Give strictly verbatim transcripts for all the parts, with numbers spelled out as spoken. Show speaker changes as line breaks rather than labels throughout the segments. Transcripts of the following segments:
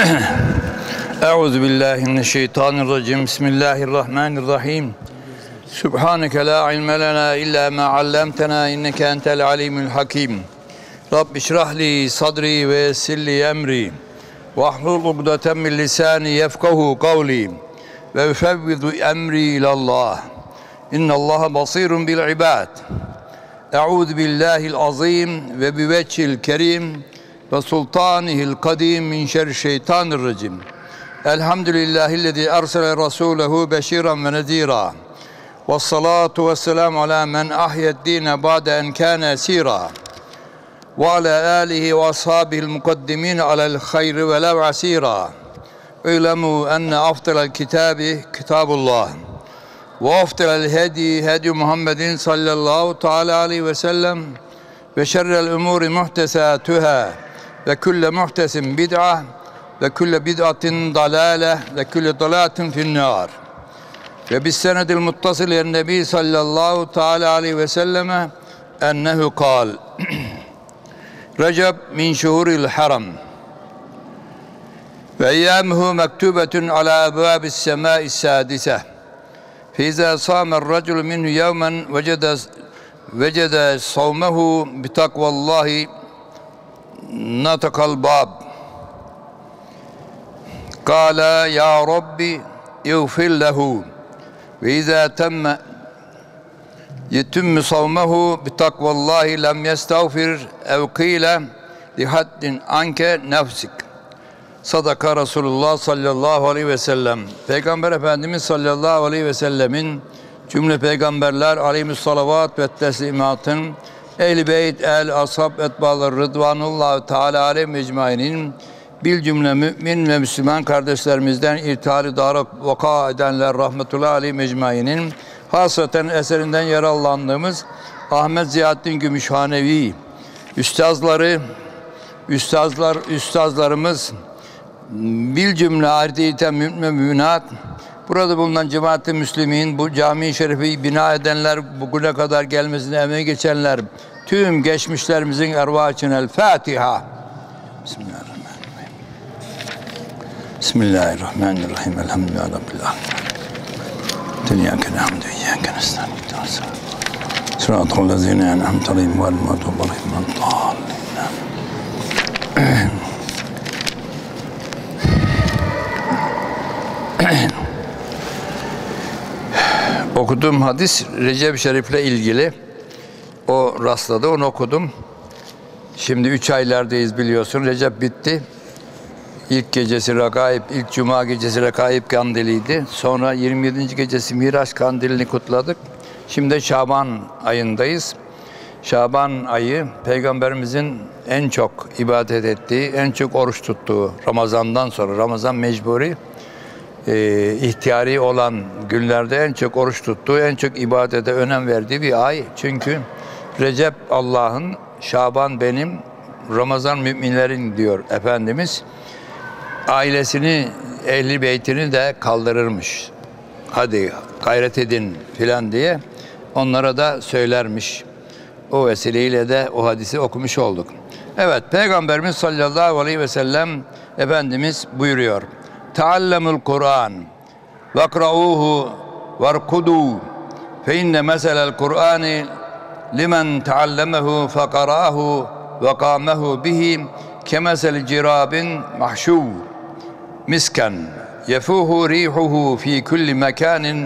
Euzu billahi mineşşeytanirracim. Bismillahirrahmanirrahim. Subhaneke la ilme lena illa ma allamtena inneke entel alimul hakim. Rabbi şrah li sadri ve yessir li emri. Vahlul ukdeten min lisani yefkahu kavli. Ve ufevvidu emri ilallah. İnnallaha basirun bil ibad. Euzu billahil azim ve bi vecihil kerim ve sultanihil kadim min şerri şeytanirracim. Elhamdülillahillezî ersele rasûlehu beşîran ve nezîrâ. Vessalâtu vesselamu alâ men ahyed-dîne ba'de en kâne esîrâ. Ve alâ âlihi ve ashâbihil mukaddimîne alel hayri ve lev asîrâ. İ'lemû enne afdalel kitâbi kitâbullah. Ve afdalel hedi hedi Muhammedin sallallahu teâlâ aleyhi ve sellem. Ve şerrel umûri muhtesâtuhâ. Ve külle muhtesin bid'a. Ve külle bid'atin dalâle. Ve külle dalâtin finnâr. Ve bis senedil muttasil en nebi sallallahu teâlâ aleyhi ve selleme ennehu kâl. Recep min şuhuril haram. Ve eyyâmuhu mektûbetun alâ ebvâbis semâis sâdise. Fîzâ sâmer racul minhu yevmen vecede vecede savmehu bitakvallâhi natakal bâb. Kâle ya Rabbi iğfir lehu. Ve izâ temme yetümmü savmehu bitakvallahi lem yestağfir ev kîle lihaddin anke nefsik. Sadaka Resulullah sallallahu aleyhi ve sellem. Peygamber Efendimiz sallallahu aleyhi ve sellemin cümle peygamberler aleyhissalavat ve teslimatın ehl-i beyt, el, ashab, etbalar, rıdvanullah teala aleyhi mecmainin bil cümle mümin ve Müslüman kardeşlerimizden irtihali dara vaka edenler rahmetullahi aleyhi mecmainin hasreten eserinden yararlandığımız Ahmet Ziyaddin Gümüşhanevi üstazları, üstazlar, üstazlarımız bil cümle ardiyeten mümin ve müminat, burada bulunan cemaat-i müslimin, bu cami-i şerifi bina edenler, bugüne kadar gelmesine emeği geçenler, tüm geçmişlerimizin ervah için el Fatiha. Bismillahirrahmanirrahim. Bismillahirrahmanirrahim. Elhamdülillahi Rabbil alemin. İyyâke na'budu ve iyyâke nestaîn. Sıratal lezîne en'amte aleyhim gayril mağdûbi aleyhim ve'd-dâllîn. Okuduğum hadis Recep-i Şerif'le ilgili. O rastladı, onu okudum. Şimdi üç aylardayız biliyorsun. Recep bitti. İlk gecesi Regaib, ilk Cuma gecesi Regaib kandiliydi. Sonra yirmi yedinci gecesi Miraç kandilini kutladık. Şimdi Şaban ayındayız. Şaban ayı Peygamberimizin en çok ibadet ettiği, en çok oruç tuttuğu Ramazan'dan sonra, Ramazan mecburi, e, ihtiyari olan günlerde en çok oruç tuttuğu, en çok ibadete önem verdiği bir ay. Çünkü Recep Allah'ın, Şaban benim, Ramazan müminlerin diyor Efendimiz. Ailesini, ehli beytini de kaldırırmış. Hadi gayret edin filan diye onlara da söylermiş. O vesileyle de o hadisi okumuş olduk. Evet, Peygamberimiz sallallahu aleyhi ve sellem Efendimiz buyuruyor. Teallemul Kur'an vekra'uhu verkudu fe inne meselel Kur'ani limen teallemehu fekara'ahu ve kâmehu bihi kemesel cirabin mahşû misken yefuhu rihuhu fi kulli mekanin.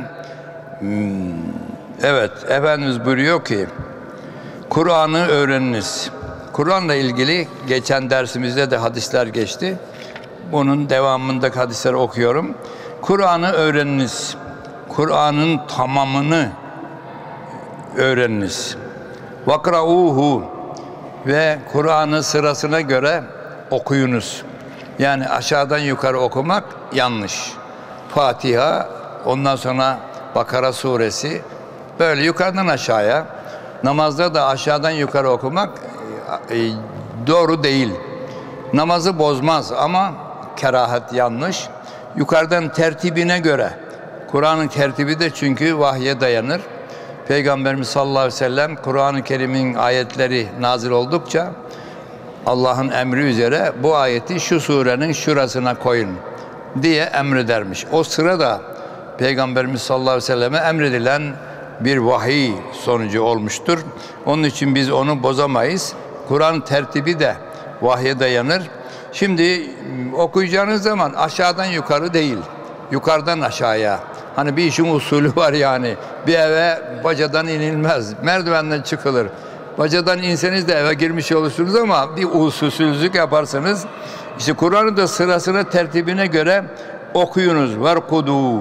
Evet, Efendimiz buyuruyor ki Kur'an'ı öğreniniz. Kur'an'la ilgili geçen dersimizde de hadisler geçti. Bunun devamındaki hadisleri okuyorum. Kur'an'ı öğreniniz. Kur'an'ın tamamını öğreniniz. Vakra'uhu ve Kur'an'ı sırasına göre okuyunuz. Yani aşağıdan yukarı okumak yanlış. Fatiha, ondan sonra Bakara suresi, böyle yukarıdan aşağıya. Namazda da aşağıdan yukarı okumak e, doğru değil. Namazı bozmaz ama kerahat yanlış. Yukarıdan tertibine göre. Kur'an'ın tertibi de çünkü vahye dayanır. Peygamberimiz sallallahu aleyhi ve sellem Kur'an-ı Kerim'in ayetleri nazil oldukça Allah'ın emri üzere bu ayeti şu surenin şurasına koyun diye emredermiş. O sırada Peygamberimiz sallallahu aleyhi ve selleme emredilen bir vahiy sonucu olmuştur. Onun için biz onu bozamayız. Kur'an tertibi de vahye dayanır. Şimdi okuyacağınız zaman aşağıdan yukarı değil, yukarıdan aşağıya. Hani bir işin usulü var yani. Bir eve bacadan inilmez, merdivenden çıkılır. Bacadan inseniz de eve girmiş olursunuz ama bir usulsüzlük yaparsanız, işte Kur'an'ı da sırasına, tertibine göre okuyunuz. Verkudu.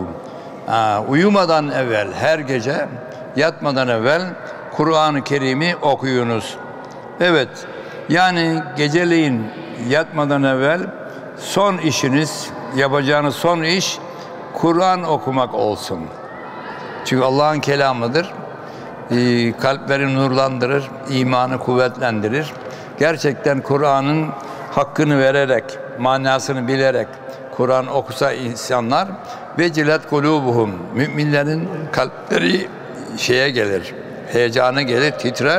Uyumadan evvel, her gece yatmadan evvel Kur'an-ı Kerim'i okuyunuz. Evet, yani geceleyin yatmadan evvel son işiniz, yapacağınız son iş Kur'an okumak olsun. Çünkü Allah'ın kelamıdır. Ee, kalpleri nurlandırır, imanı kuvvetlendirir. Gerçekten Kur'an'ın hakkını vererek, manasını bilerek Kur'an okusa insanlar, vecilet kulubuhum, müminlerin kalpleri şeye gelir, heyecana gelir, titrer.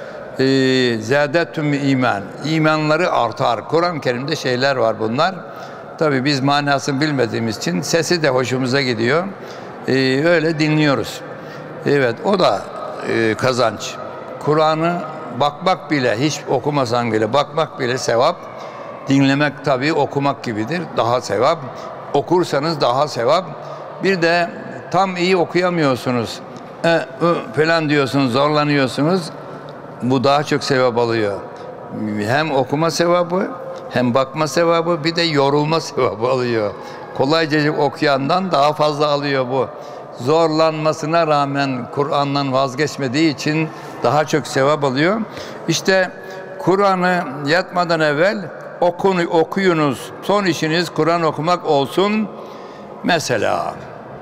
Ee, Zâdettum iman, imanları artar. Kur'an-ı Kerim'de şeyler var bunlar. Tabii biz manasını bilmediğimiz için sesi de hoşumuza gidiyor. Ee, öyle dinliyoruz. Evet, o da e, kazanç. Kur'an'ı bakmak bile, hiç okumasan bile bakmak bile sevap. Dinlemek tabii okumak gibidir. Daha sevap. Okursanız daha sevap. Bir de tam iyi okuyamıyorsunuz. E, e, falan diyorsunuz, zorlanıyorsunuz. Bu daha çok sevap alıyor. Hem okuma sevabı, hem bakma sevabı, bir de yorulma sevabı alıyor. Kolayca okuyandan daha fazla alıyor bu. Zorlanmasına rağmen Kur'an'dan vazgeçmediği için daha çok sevap alıyor. İşte Kur'an'ı yatmadan evvel okunu, okuyunuz. Son işiniz Kur'an okumak olsun. Mesela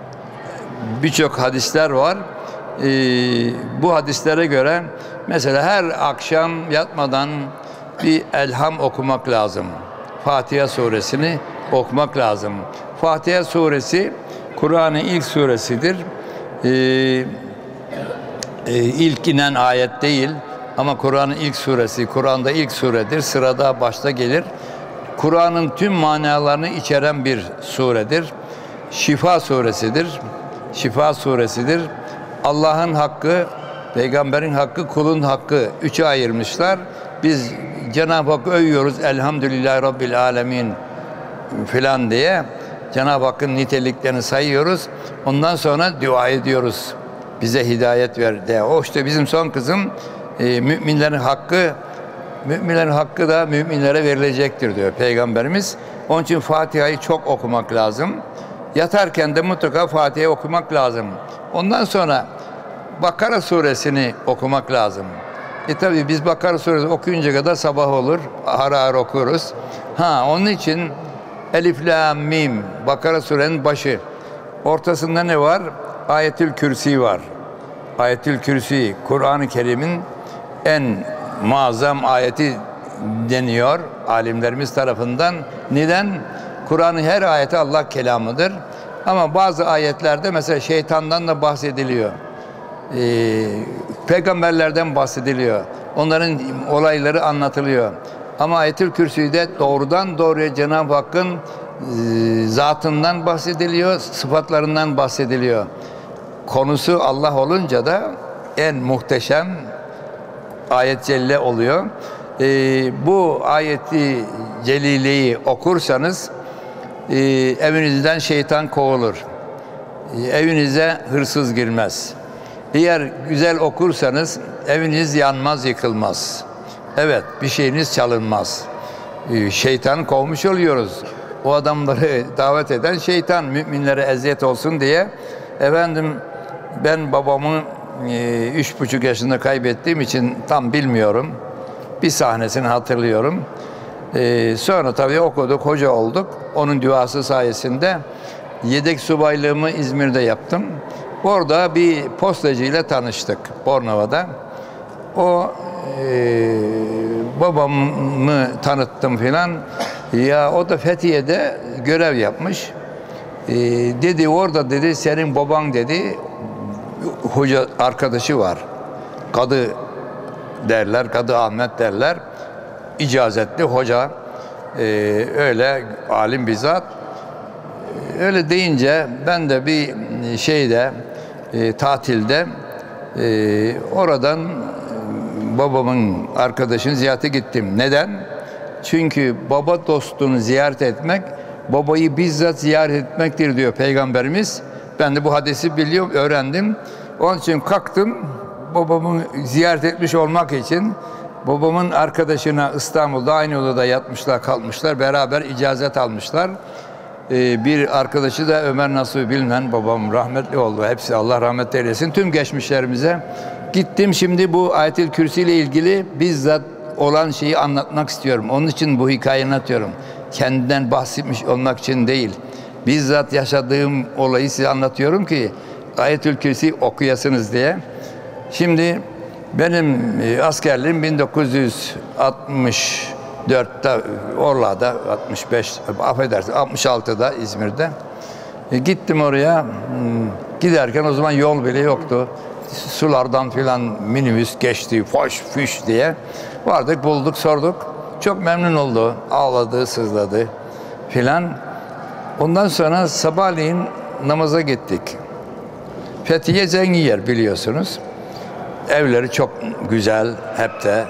birçok hadisler var. Ee, bu hadislere göre mesela her akşam yatmadan bir elham okumak lazım. Fatiha suresini okumak lazım. Fatiha suresi Kur'an'ın ilk suresidir. Ee, e, ilk inen ayet değil ama Kur'an'ın ilk suresi, Kur'an'da ilk suredir. Sırada başta gelir. Kur'an'ın tüm manalarını içeren bir suredir. Şifa suresidir. Şifa suresidir. Allah'ın hakkı, peygamberin hakkı, kulun hakkı. Üçe ayırmışlar. Biz Cenab-ı Hakk'ı övüyoruz. Elhamdülillahi Rabbil alemin filan diye. Cenab-ı Hakk'ın niteliklerini sayıyoruz. Ondan sonra dua ediyoruz. Bize hidayet ver diye. O işte bizim son kızım, e, müminlerin hakkı, müminlerin hakkı da müminlere verilecektir diyor Peygamberimiz. Onun için Fatiha'yı çok okumak lazım. Yatarken de mutlaka Fatiha'yı okumak lazım. Ondan sonra Bakara suresini okumak lazım. E tabi biz Bakara suresi okuyunca kadar sabah olur. Ara ara okuruz. Ha, onun için Elif, La, Mim, Bakara surenin başı. Ortasında ne var? Ayetül Kürsi var. Ayetül Kürsi, Kur'an-ı Kerim'in en muazzam ayeti deniyor alimlerimiz tarafından. Neden? Kur'an'ın her ayeti Allah kelamıdır. Ama bazı ayetlerde mesela şeytandan da bahsediliyor. Ee, peygamberlerden bahsediliyor. Onların olayları anlatılıyor. Ama Ayetül Kürsü'de doğrudan doğruya Cenab-ı Hakk'ın e, zatından bahsediliyor, sıfatlarından bahsediliyor. Konusu Allah olunca da en muhteşem ayet celle oluyor. E, bu ayeti celileyi okursanız e, evinizden şeytan kovulur. E, evinize hırsız girmez. Eğer güzel okursanız eviniz yanmaz, yıkılmaz. Evet, bir şeyiniz çalınmaz. E, şeytanı kovmuş oluyoruz. O adamları davet eden şeytan, müminlere eziyet olsun diye. Efendim, ben babamı e, üç buçuk yaşında kaybettiğim için tam bilmiyorum. Bir sahnesini hatırlıyorum. E, sonra tabii okuduk, hoca olduk. Onun duası sayesinde yedek subaylığımı İzmir'de yaptım. Orada bir postacıyla tanıştık Bornova'da. O e, babamı tanıttım filan. Ya o da Fethiye'de görev yapmış. E, dedi orada dedi senin baban dedi hoca arkadaşı var. Kadı derler, Kadı Ahmet derler. icazetli hoca, e, öyle alim bir zat. Öyle deyince ben de bir şeyde, e, tatilde e, oradan babamın arkadaşını ziyarete gittim. Neden? Çünkü baba dostunu ziyaret etmek, babayı bizzat ziyaret etmektir diyor Peygamberimiz. Ben de bu hadisi biliyorum, öğrendim. Onun için kalktım, babamı ziyaret etmiş olmak için. Babamın arkadaşına İstanbul'da aynı odada yatmışlar, kalmışlar, beraber icazet almışlar. Ee, bir arkadaşı da Ömer Nasuhi Bilmen, babam rahmetli oldu. Hepsi Allah rahmet eylesin. Tüm geçmişlerimize gittim. Şimdi bu Ayet-i Kürsi ile ilgili bizzat olan şeyi anlatmak istiyorum. Onun için bu hikayeyi anlatıyorum. Kendinden bahsetmiş olmak için değil. Bizzat yaşadığım olayı size anlatıyorum ki Ayet-ül Kürsi okuyasınız diye. Şimdi benim askerliğim bin dokuz yüz altmış dörtte Orla'da, altmış beş affedersin altmış altıda İzmir'de. E, gittim oraya. Giderken o zaman yol bile yoktu. Sulardan filan minibüs geçti, foş füş diye. Vardık, bulduk, sorduk. Çok memnun oldu. Ağladı, sızladı filan. Ondan sonra sabahleyin namaza gittik. Fethiye zengin yer biliyorsunuz. Evleri çok güzel, hep de.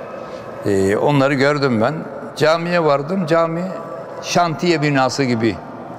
Ee, onları gördüm ben. Camiye vardım. Cami şantiye binası gibi.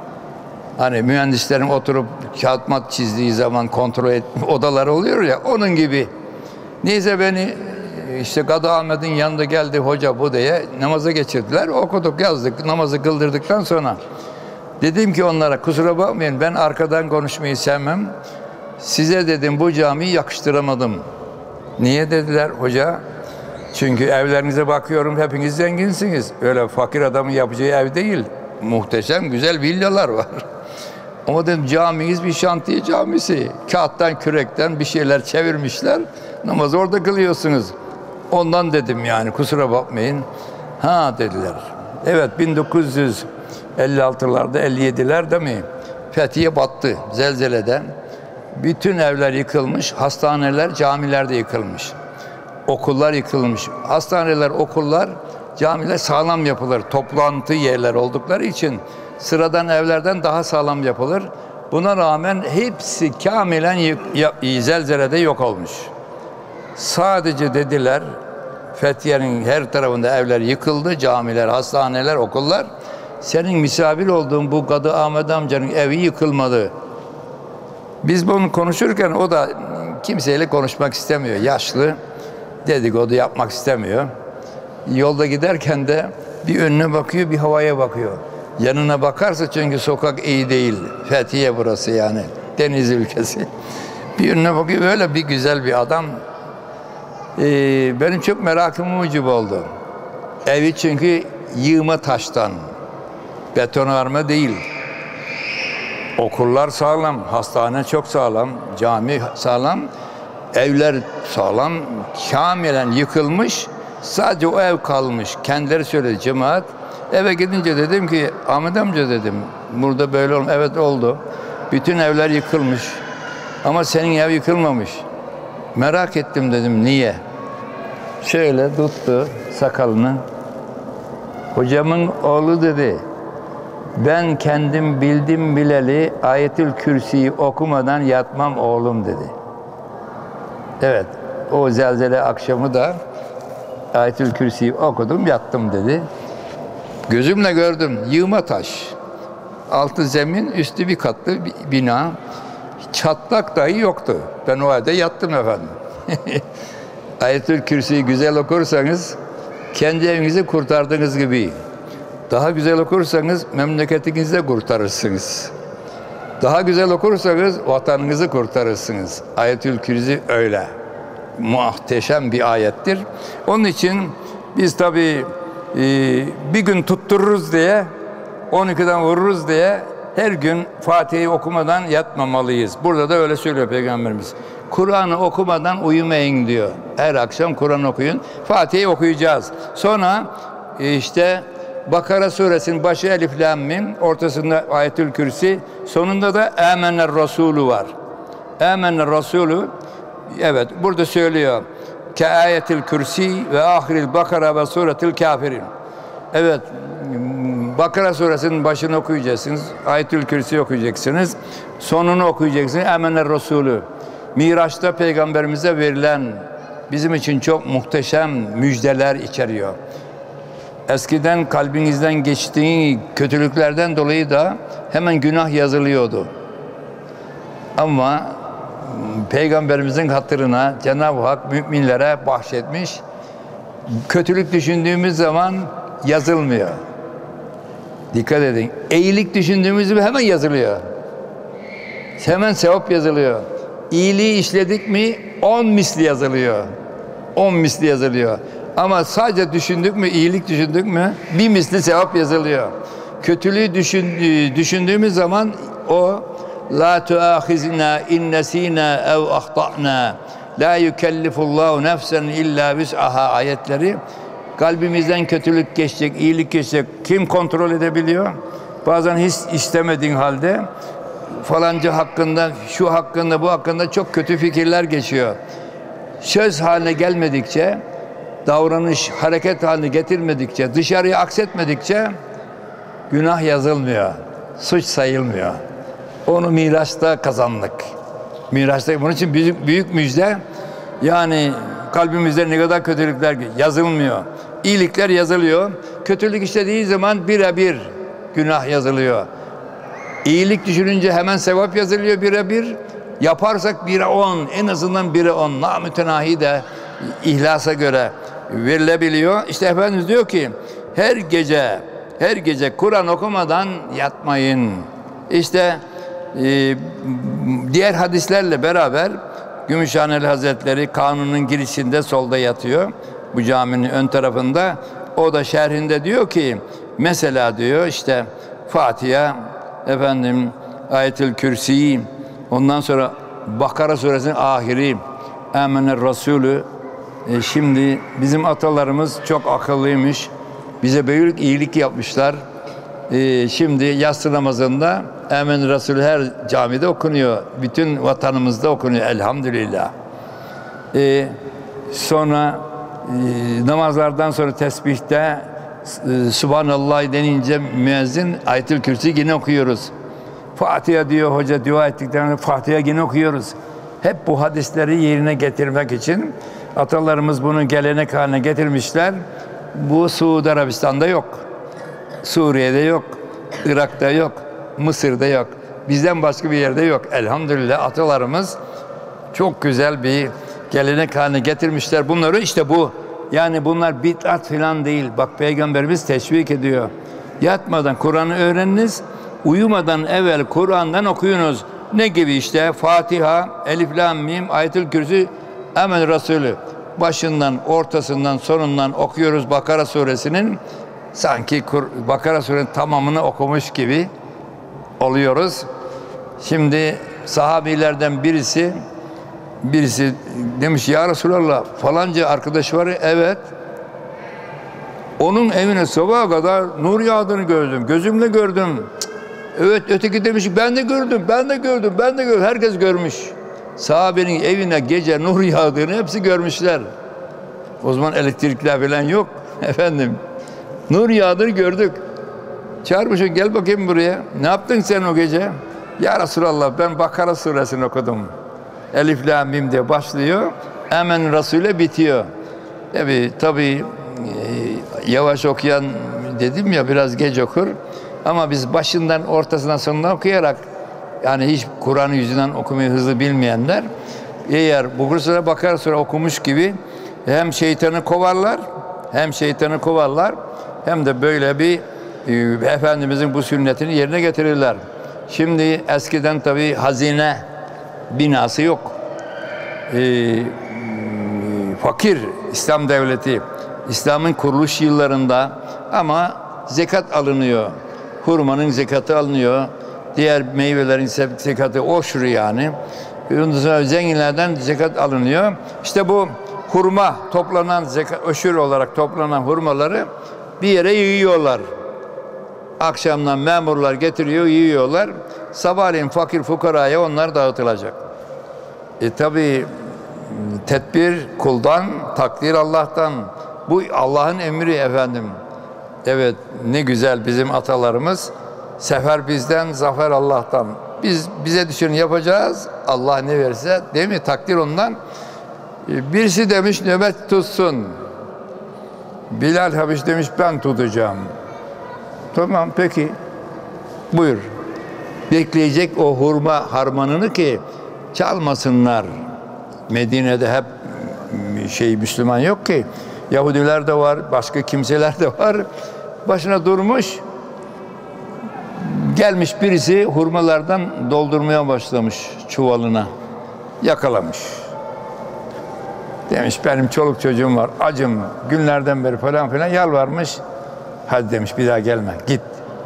Hani mühendislerin oturup kağıt mat çizdiği zaman kontrol etme odaları oluyor ya, onun gibi. Neyse beni işte Kadı Ahmet'in yanında geldi hoca bu diye namaza geçirdiler. Okuduk, yazdık. Namazı kıldırdıktan sonra dedim ki onlara, kusura bakmayın, ben arkadan konuşmayı sevmem. Size dedim bu camiyi yakıştıramadım. Niye dediler hoca? Çünkü evlerinize bakıyorum, hepiniz zenginsiniz. Öyle fakir adamın yapacağı ev değil. Muhteşem, güzel villalar var. Ama dedim camimiz bir şantiye camisi. Kağıttan, kürekten bir şeyler çevirmişler. Namazı orada kılıyorsunuz. Ondan dedim yani, kusura bakmayın. Ha dediler. Evet, bin dokuz yüz elli altılarda, elli yedilerde mi? Fethiye battı zelzeleden. Bütün evler yıkılmış, hastaneler, camiler de yıkılmış. Okullar yıkılmış. Hastaneler, okullar, camiler sağlam yapılır. Toplantı yerler oldukları için sıradan evlerden daha sağlam yapılır. Buna rağmen hepsi kamilen zelzelede yok olmuş. Sadece dediler, Fethiye'nin her tarafında evler yıkıldı, camiler, hastaneler, okullar. Senin misafir olduğun bu Kadı Ahmet amcanın evi yıkılmadı. Biz bunu konuşurken o da kimseyle konuşmak istemiyor. Yaşlı, dedikodu yapmak istemiyor. Yolda giderken de bir önüne bakıyor, bir havaya bakıyor. Yanına bakarsa, çünkü sokak iyi değil. Fethiye burası yani, deniz ülkesi. Bir önüne bakıyor, böyle bir güzel bir adam. Ee, benim çok merakım mucib oldu. Evi çünkü yığma taştan, betonarme değil. Okullar sağlam, hastane çok sağlam, cami sağlam, evler sağlam, kamilen yıkılmış, sadece o ev kalmış. Kendileri söyledi, cemaat. Eve gidince dedim ki, Ahmet amca dedim, burada böyle oldu. Evet oldu. Bütün evler yıkılmış ama senin ev yıkılmamış. Merak ettim dedim, niye? Şöyle tuttu sakalını. Hocamın oğlu dedi, ben kendim bildim bileli Ayetül Kürsi'yi okumadan yatmam oğlum dedi. Evet, o zelzele akşamı da Ayetül Kürsi'yi okudum, yattım dedi. Gözümle gördüm, yığma taş. Altı zemin, üstü bir katlı bir bina. Çatlak dahi yoktu. Ben o halde yattım efendim. Ayetül Kürsi'yi güzel okursanız kendi evinizi kurtardığınız gibi. Daha güzel okursanız memleketinizi de kurtarırsınız. Daha güzel okursanız vatanınızı kurtarırsınız. Ayetül Kürsi öyle. Muhteşem bir ayettir. Onun için biz tabii e, bir gün tuttururuz diye, on ikiden vururuz diye her gün Fatiha'yı okumadan yatmamalıyız. Burada da öyle söylüyor Peygamberimiz. Kur'an'ı okumadan uyumayın diyor. Her akşam Kur'an okuyun. Fatiha'yı okuyacağız. Sonra işte Bakara suresinin başı Elif Lam Mim, ortasında Ayetül Kürsi, sonunda da Âmenner Rasûlü var. Âmenner Rasûlü, evet burada söylüyor. ke ayetil kürsi ve ahiril bakara ve suretil kafirin. Evet, Bakara suresinin başını okuyacaksınız. Ayetül Kürsi okuyacaksınız. Sonunu okuyacaksınız. Amener Resulü. Miraç'ta peygamberimize verilen bizim için çok muhteşem müjdeler içeriyor. Eskiden kalbinizden geçtiği kötülüklerden dolayı da hemen günah yazılıyordu. Ama peygamberimizin hatırına Cenab-ı Hak müminlere bahşetmiş. Kötülük düşündüğümüz zaman yazılmıyor. Dikkat edin. İyilik düşündüğümüz gibi hemen yazılıyor. Hemen sevap yazılıyor. İyiliği işledik mi on misli yazılıyor. On misli yazılıyor. Ama sadece düşündük mü, iyilik düşündük mü bir misli sevap yazılıyor. Kötülüğü düşün, düşündüğümüz zaman o la tuahizna in nesina ev ahtana la yukellifullahu nefsen illa vus'aha ayetleri kalbimizden kötülük geçecek, iyilik geçecek. Kim kontrol edebiliyor? Bazen hiç istemediğin halde falanca hakkında, şu hakkında, bu hakkında çok kötü fikirler geçiyor. Söz haline gelmedikçe, davranış, hareket haline getirmedikçe, dışarıya aksetmedikçe günah yazılmıyor. Suç sayılmıyor. Onu Miraç'ta kazandık. Miraç'ta bunun için büyük, büyük müjde. Yani kalbimizde ne kadar kötülükler yazılmıyor. İyilikler yazılıyor. Kötülük işlediği zaman birebir günah yazılıyor. İyilik düşününce hemen sevap yazılıyor birebir. Yaparsak bire on, en azından bire on. Namütenahi de ihlasa göre verilebiliyor. İşte Efendimiz diyor ki her gece, her gece Kur'an okumadan yatmayın. İşte e, diğer hadislerle beraber Gümüşhaneli Hazretleri Kanun'un girişinde solda yatıyor. Bu caminin ön tarafında. O da şerhinde diyor ki mesela diyor işte Fatiha, efendim Ayetül Kürsi, ondan sonra Bakara suresinin ahiri Amener Resulü. E, şimdi bizim atalarımız çok akıllıymış. Bize büyük iyilik yapmışlar. E, şimdi yatsı namazında Amener Resulü her camide okunuyor. Bütün vatanımızda okunuyor elhamdülillah. E, sonra e, namazlardan sonra tesbihte e, Subhanallah denince müezzin Ayetül Kürsi yine okuyoruz. Fatiha diyor hoca dua ettikten sonra Fatiha yine okuyoruz. Hep bu hadisleri yerine getirmek için atalarımız bunu gelenek haline getirmişler. Bu Suudi Arabistan'da yok. Suriye'de yok. Irak'ta yok. Mısır'da yok. Bizden başka bir yerde yok. Elhamdülillah atalarımız çok güzel bir gelenek haline getirmişler. Bunları işte bu. Yani bunlar bid'at falan değil. Bak Peygamberimiz teşvik ediyor. Yatmadan Kur'an'ı öğreniniz. Uyumadan evvel Kur'an'dan okuyunuz. Ne gibi işte? Fatiha, Elif, Lam, Mim, Ayetül Kürsi, Amen Resulü. Başından, ortasından, sonundan okuyoruz Bakara suresinin. Sanki Bakara suresinin tamamını okumuş gibi oluyoruz. Şimdi sahabilerden birisi birisi demiş ya Resulallah falanca arkadaş var ya, evet. Onun evine sabaha kadar nur yağdığını gördüm. Gözümle gördüm. Evet, öteki demiş ben de gördüm, ben de gördüm, ben de gördüm. Herkes görmüş. Sahabenin evine gece nur yağdığını hepsi görmüşler. O zaman elektrikler falan yok. Efendim, nur yağdığını gördük. Çağırmışım, gel bakayım buraya. Ne yaptın sen o gece? Ya Resulallah ben Bakara suresini okudum. Elif, Lam, Mim diye başlıyor. Hemen Resul'e bitiyor. Tabii, tabii e, yavaş okuyan dedim ya biraz geç okur. Ama biz başından ortasından sonuna okuyarak yani hiç Kur'an'ı yüzünden okumayı hızlı bilmeyenler eğer bu kursuna bakar sonra okumuş gibi hem şeytanı kovarlar hem şeytanı kovarlar hem de böyle bir e, Efendimizin bu sünnetini yerine getirirler. Şimdi eskiden tabii hazine binası yok. E, fakir İslam devleti İslam'ın kuruluş yıllarında ama zekat alınıyor. Hurmanın zekatı alınıyor. Diğer meyvelerin zekatı oşru yani. Ondan sonra zenginlerden zekat alınıyor. İşte bu hurma toplanan zekat, öşür olarak toplanan hurmaları bir yere yığıyorlar. Akşamdan memurlar getiriyor, yiyorlar. Sabahleyin fakir fukaraya onlar dağıtılacak. E tabi tedbir kuldan, takdir Allah'tan. Bu Allah'ın emri efendim. Evet, ne güzel bizim atalarımız. Sefer bizden, zafer Allah'tan. Biz bize düşeni yapacağız. Allah ne verirse, değil mi? Takdir ondan. Birisi demiş nöbet tutsun. Bilal Habeş demiş ben tutacağım. Tamam peki. Buyur. Bekleyecek o hurma harmanını ki çalmasınlar. Medine'de hep şey Müslüman yok ki. Yahudiler de var, başka kimseler de var. Başına durmuş. Gelmiş birisi hurmalardan doldurmaya başlamış çuvalına. Yakalamış. Demiş benim çoluk çocuğum var, acım günlerden beri falan filan yalvarmış. Hadi demiş bir daha gelme, git.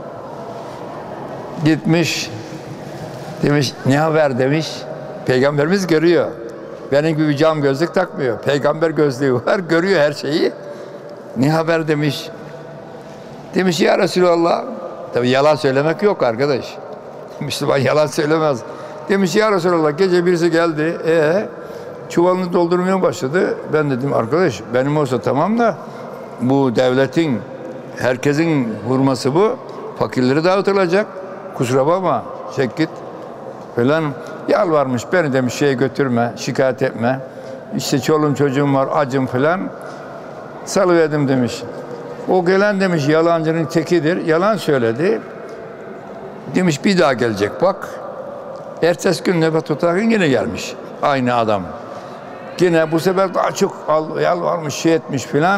Gitmiş. Demiş ne haber demiş. Peygamberimiz görüyor. Benim gibi cam gözlük takmıyor. Peygamber gözlüğü var, görüyor her şeyi. Ne haber demiş. Demiş ya Resulallah. Tabii yalan söylemek yok arkadaş. Müslüman yalan söylemez. Demiş ya Resulallah gece birisi geldi. Ee, çuvalını doldurmaya başladı. Ben dedim arkadaş benim olsa tamam da bu devletin, herkesin hurması bu. Fakirleri dağıtılacak. Kusura bakma. Çek git. Falan. Yalvarmış. Beni demiş şeye götürme. Şikayet etme. İşte çoluğum çocuğum var. Acım falan. Salıverdim demiş. O gelen demiş yalancının tekidir. Yalan söyledi. Demiş bir daha gelecek bak. Ertesi gün nöbet tutarken yine gelmiş. Aynı adam. Yine bu sefer daha çok yalvarmış, şey etmiş filan.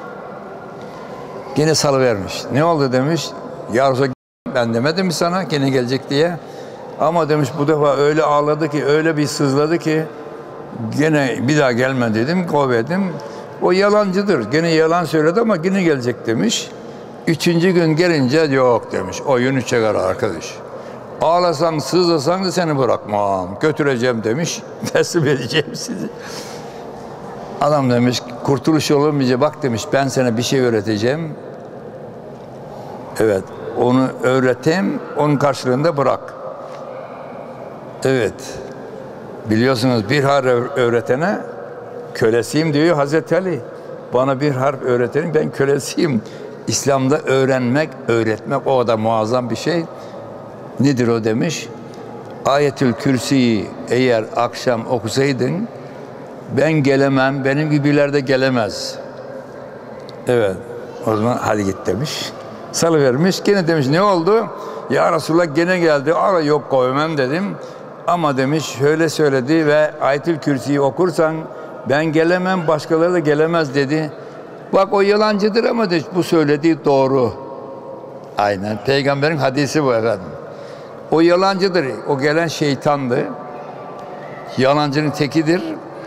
Yine salıvermiş. Ne oldu demiş. Yarısı ben demedim mi sana yine gelecek diye. Ama demiş bu defa öyle ağladı ki, öyle bir sızladı ki gene bir daha gelme dedim, kovverdim. O yalancıdır. Gene yalan söyledi ama yine gelecek demiş. Üçüncü gün gelince yok demiş. Oyun üçe kadar arkadaş. Ağlasan, sızlasan da seni bırakmam. Götüreceğim demiş. Teslim edeceğim sizi. Adam demiş kurtuluş olunmayacak. Bak demiş ben sana bir şey öğreteceğim. Evet. Onu öğreteyim. Onun karşılığında bırak. Evet. Biliyorsunuz bir harf öğretene kölesiyim diyor Hazreti Ali. Bana bir harf öğretenin ben kölesiyim. İslam'da öğrenmek, öğretmek o da muazzam bir şey. Nedir o demiş? Ayetül Kürsi'yi eğer akşam okusaydın ben gelemem, benim gibiler de gelemez. Evet. O zaman hadi git demiş. Salıvermiş. Gene demiş ne oldu? Ya Resulullah gene geldi. Ara yok koymam dedim. Ama demiş şöyle söyledi ve Ayetül Kürsi'yi okursan ben gelemem, başkaları da gelemez dedi. Bak o yalancıdır ama de, bu söylediği doğru. Aynen. Peygamberin hadisi bu efendim. O yalancıdır. O gelen şeytandı. Yalancının tekidir.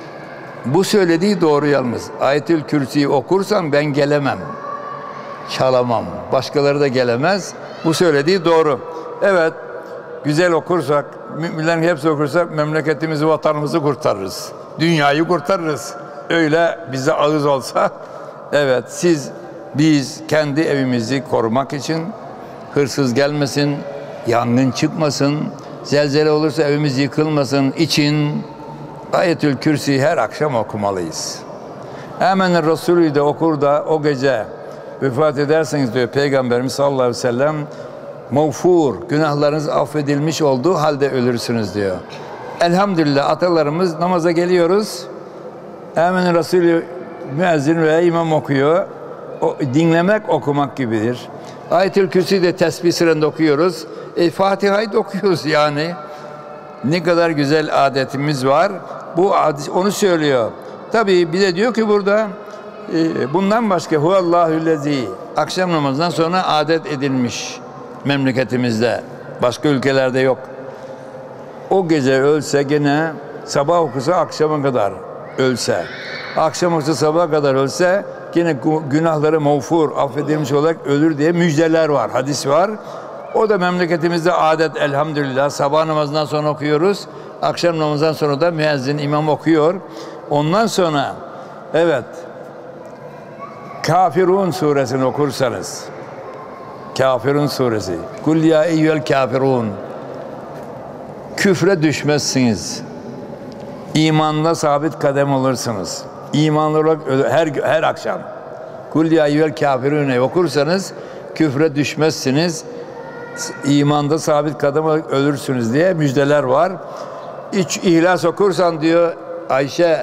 Bu söylediği doğru yalnız. Ayetül Kürsi'yi okursan ben gelemem. Çalamam. Başkaları da gelemez. Bu söylediği doğru. Evet. Güzel okursak, müminlerin hepsi okursak memleketimizi, vatanımızı kurtarırız. Dünyayı kurtarırız. Öyle bize ağız olsa, evet siz, biz kendi evimizi korumak için hırsız gelmesin, yangın çıkmasın, zelzele olursa evimiz yıkılmasın için Ayetül Kürsi her akşam okumalıyız. Hemen Resulü de okur da o gece vefat ederseniz diyor Peygamberimiz sallallahu aleyhi ve sellem mağfur, günahlarınız affedilmiş olduğu halde ölürsünüz diyor. Elhamdülillah atalarımız namaza geliyoruz. Hemen Resulü müezzin veya imam okuyor. O, dinlemek okumak gibidir. Ayetül Kürsi'yi de tesbih sırasında okuyoruz. E, Fatiha'yı da okuyoruz yani. Ne kadar güzel adetimiz var. Bu hadis onu söylüyor. Tabii bir de diyor ki burada e, bundan başka huvallahu'llezî akşam namazından sonra adet edilmiş memleketimizde. Başka ülkelerde yok. O gece ölse gene sabah okusa akşama kadar ölse. Akşam okusa sabaha kadar ölse gene günahları mağfur, affedilmiş olarak ölür diye müjdeler var, hadis var. O da memleketimizde adet elhamdülillah. Sabah namazından sonra okuyoruz. Akşam namazından sonra da müezzin imam okuyor. Ondan sonra evet Kafirun suresini okursanız Kafirun suresi Kul ya eyyüel kafirun küfre düşmezsiniz. İmanla sabit kadem olursunuz. İmanlı olarak her her akşam. Kul ya eyyuhel kafirune okursanız küfre düşmezsiniz. İmanda sabit kadem olarak ölürsünüz diye müjdeler var. Üç İhlas okursan diyor Ayşe,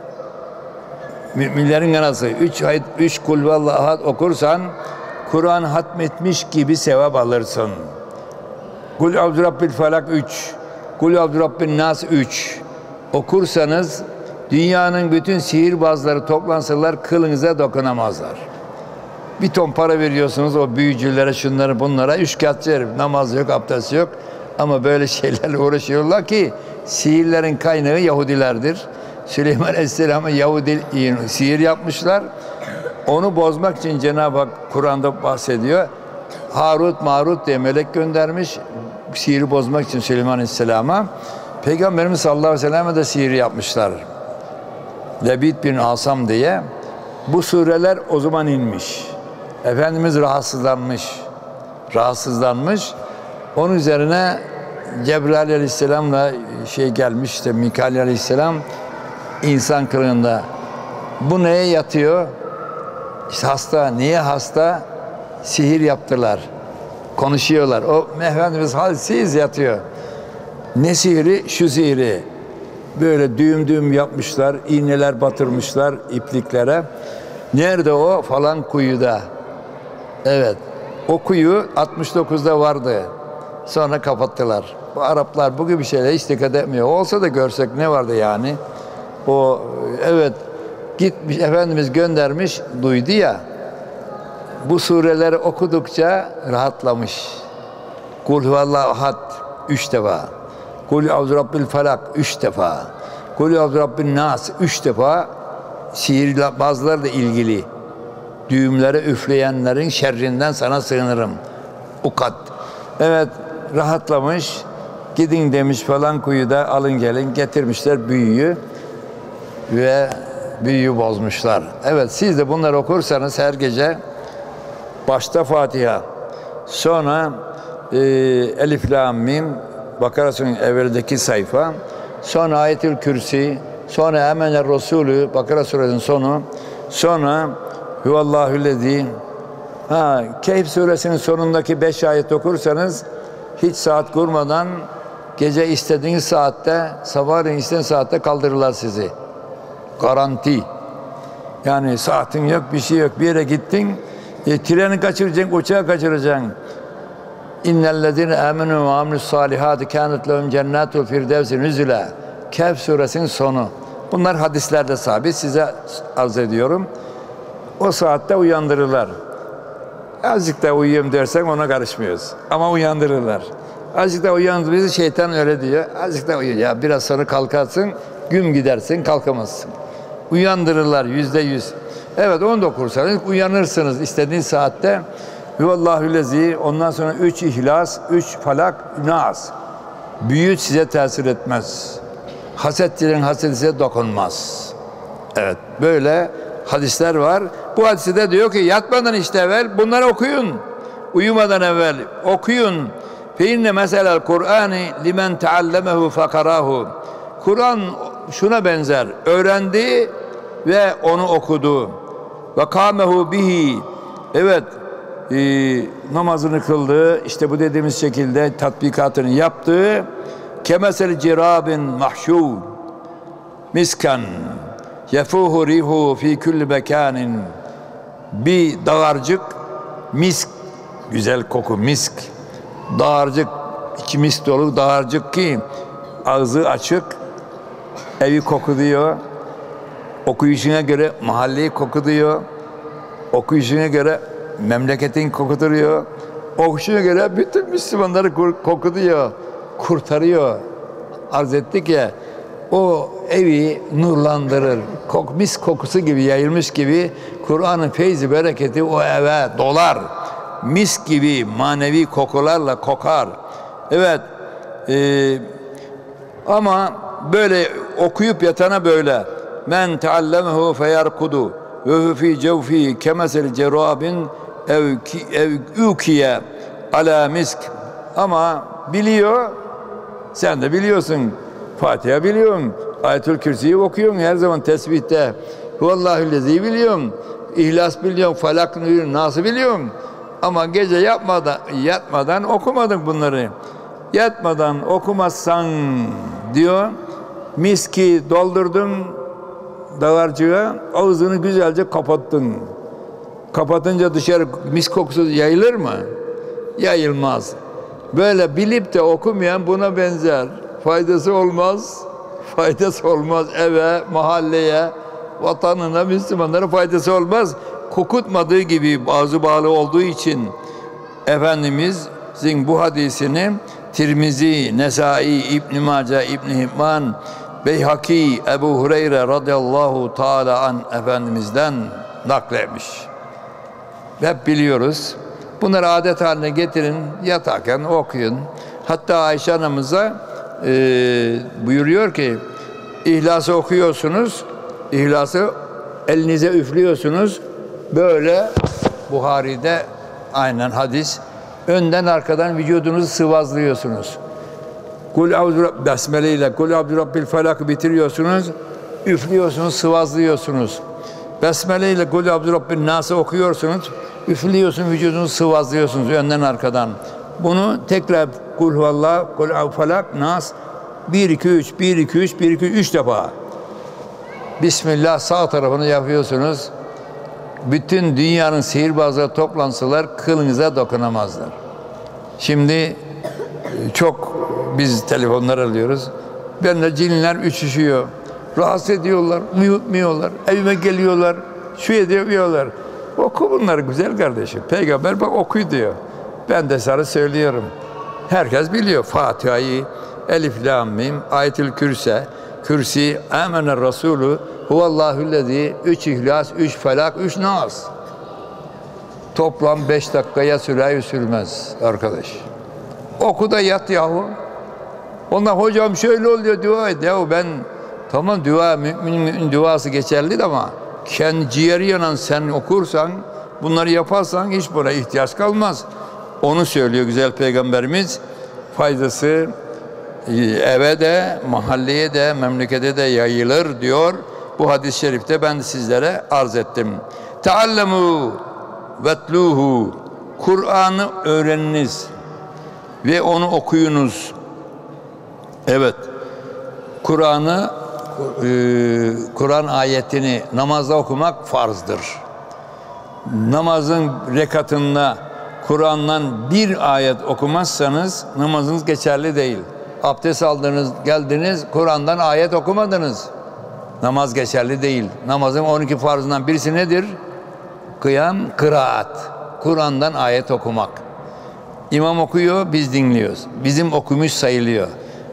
müminlerin anası, üç ayet, üç kul vallahu ahad okursan Kur'an hatmetmiş gibi sevap alırsın. Kul Abdurrabbil Falak üç, Kul Abdurrabbin Nas üç okursanız dünyanın bütün sihirbazları toplansalar kılınıza dokunamazlar. Bir ton para veriyorsunuz o büyücülere, şunlara, bunlara, üç kağıtçı herif, namaz yok, abdest yok ama böyle şeylerle uğraşıyorlar ki sihirlerin kaynağı Yahudilerdir. Süleyman Aleyhisselam'a Yahudi sihir yapmışlar. Onu bozmak için Cenab-ı Hak Kur'an'da bahsediyor. Harut Marut diye melek göndermiş. Sihiri bozmak için Süleyman Aleyhisselam'a. Peygamberimiz sallallahu aleyhi ve sellem'e de sihir yapmışlar. Lebid bin Asam diye. Bu sureler o zaman inmiş. Efendimiz rahatsızlanmış. Rahatsızlanmış. Onun üzerine Cebrail Aleyhisselam'la şey gelmiş, işte Mikail Aleyhisselam insan kılığında. Bu neye yatıyor? İşte hasta. Niye hasta? Sihir yaptılar. Konuşuyorlar. O Efendimiz halsiz yatıyor. Ne sihiri? Şu sihiri. Böyle düğüm düğüm yapmışlar. İğneler batırmışlar ipliklere. Nerede o? Falan kuyuda. Evet. O kuyu altmış dokuzda vardı. Sonra kapattılar. Bu Araplar bu gibi şeylere hiç dikkat etmiyor. Olsa da görsek ne vardı yani? O evet gitmiş Efendimiz göndermiş, duydu ya. Bu sureleri okudukça rahatlamış. Kul huvallahu ahad üç defa. Kul Abdurrabbil Falak üç defa. Kul Abdurrabbin Nas üç defa. Sihirle bazıları ilgili. Düğümlere üfleyenlerin şerrinden sana sığınırım. Ukat. Evet, rahatlamış. Gidin demiş falan kuyuda, alın gelin, getirmişler büyüyü ve büyüyü bozmuşlar. Evet, siz de bunları okursanız her gece başta Fatiha, sonra e, Elif Lam Mim, Bakara Suresinin evveldeki sayfa, sonra Ayetül Kürsi, sonra Emener Resulü, Bakara Suresinin sonu, sonra Huvallahüllezî. Ha, Kehf Suresinin sonundaki beş ayet okursanız hiç saat kurmadan gece istediğiniz saatte, sabahleyin istediğiniz saatte kaldırırlar sizi. Garanti. Yani saatin yok, bir şey yok. Bir yere gittin, e, treni kaçıracaksın, uçağı kaçıracaksın. İnnellezîne âmenû ve amilussâlihâti kânet lehum cennâtul firdevsi nüzülâ. Kehf Suresinin sonu. Bunlar hadislerde sabit. Size arz ediyorum. O saatte uyandırırlar. Azıcık da uyuyayım dersen ona karışmıyoruz. Ama uyandırırlar. Azıcık da uyandır bizi, şeytan öyle diyor. Azıcık da uyu. Ya biraz sonra kalkarsın, gün gidersin, kalkamazsın. Uyandırırlar yüzde yüz. Evet, onu da okursanız uyanırsınız istediğin saatte. Huvallahüllezî. Ondan sonra üç İhlas, üç Falak, Nas. Büyü size tesir etmez. Hasetçilerin hasedi size dokunmaz. Evet, böyle hadisler var. Bu hadiste de diyor ki yatmadan işte evvel bunları okuyun. Uyumadan evvel okuyun. Fe inne meselel Kur'ani limen teallemehu fakarahu. Kur'an şuna benzer. Öğrendi ve onu okudu. Ve kâmehu bihi. Evet, e, namazını kıldı. İşte bu dediğimiz şekilde tatbikatını yaptı. Kemesel cirabin mahşû. Miskan. Yefuhu rihu fi kulli mekanin. Bir dağarcık misk, güzel koku misk. Dağarcık, içi misk dolu dağarcık ki ağzı açık, evi kokuluyor. Okuyuşuna göre mahalleyi kokuluyor. Okuyuşuna göre memleketin kokuturuyor. Okuyuşuna göre bütün Müslümanları kokuluyor, kurtarıyor. Arz ettik ya, o evi nurlandırır. Kok, mis kokusu gibi yayılmış gibi Kur'an'ın feyzi bereketi o eve dolar. Mis gibi manevi kokularla kokar. Evet. E, ama böyle okuyup yatana böyle. Men teallemehu feyarkudu ve hu fi cevfi kemesel cerabin ev ev ukiye ala misk. Ama biliyor, sen de biliyorsun. Fatiha biliyorsun, Ayetül Kürsi'yi okuyorsun her zaman tesbihte. Huvallahüllezî biliyorsun. İhlas biliyorsun, Falak, Nur, Nas'ı biliyorsun. Ama gece yapmadan, yatmadan okumadın bunları. Yatmadan okumazsan diyor, miski doldurdun davarcığa, ağzını güzelce kapattın. Kapatınca dışarı mis kokusu yayılır mı? Yayılmaz. Böyle bilip de okumayan buna benzer. Faydası olmaz. Faydası olmaz eve, mahalleye, vatanına, Müslümanlara faydası olmaz. Kokutmadığı gibi ağzı bağlı olduğu için Efendimizin bu hadisini Tirmizi, Nesai, İbn Mace, İbn Hibban, Beyhaki, Ebu Hureyre radıyallahu teala an Efendimiz'den nakletmiş. Hep biliyoruz. Bunları adet haline getirin, yatarken okuyun. Hatta Ayşe anamıza e, buyuruyor ki, İhlas'ı okuyorsunuz, İhlas'ı elinize üflüyorsunuz, böyle Buhari'de aynen hadis, önden arkadan vücudunuzu sıvazlıyorsunuz. Kul avzu besmele ile Kul avzu rabbil felak bitiriyorsunuz, üflüyorsunuz, sıvazlıyorsunuz. Besmele ile Kul avzu rabbin nas'ı okuyorsunuz, üflüyorsunuz, vücudunuzu sıvazlıyorsunuz önden arkadan. Bunu tekrar Kul huvallah, Kul avzu felak, nas, bir iki üç, bir iki üç, bir iki üç defa. Bismillah sağ tarafını yapıyorsunuz. Bütün dünyanın sihirbazları toplansalar kılınıza dokunamazlar. Şimdi çok biz telefonlar alıyoruz. Benimle cinler üşüşüyor. Rahatsız ediyorlar, uyutmuyorlar. Evime geliyorlar, şu ediyorlar. Oku bunları güzel kardeşim. Peygamber bak okuy diyor. Ben de sana söylüyorum. Herkes biliyor Fatiha'yı, Elif, Lam, Mim, Ayetül Kürse, Kürsi, Âmener Rasûlü, Huvallahüllezî, üç İhlas, üç Felak, üç Nas. Toplam beş dakikaya sürer sürmez arkadaş. Oku da yat yahu. Ondan hocam şöyle oluyor dua et. Yahu ben tamam dua, mümin, mümin duası geçerli de ama kendi ciğeri yanan sen okursan, bunları yaparsan hiç buna ihtiyaç kalmaz. Onu söylüyor güzel Peygamberimiz. Faydası eve de, mahalleye de, memlekete de yayılır diyor. Bu hadis-i şerifte ben sizlere arz ettim. Teallemu vetluhu. Kur'an'ı öğreniniz ve onu okuyunuz. Evet. Kur'an'ı e, Kur'an ayetini namazda okumak farzdır. Namazın rekatında Kur'an'dan bir ayet okumazsanız namazınız geçerli değil. Abdest aldınız, geldiniz, Kur'an'dan ayet okumadınız. Namaz geçerli değil. Namazın on iki farzından birisi nedir? Kıyam, kıraat. Kur'an'dan ayet okumak. İmam okuyor, biz dinliyoruz. Bizim okumuş sayılıyor.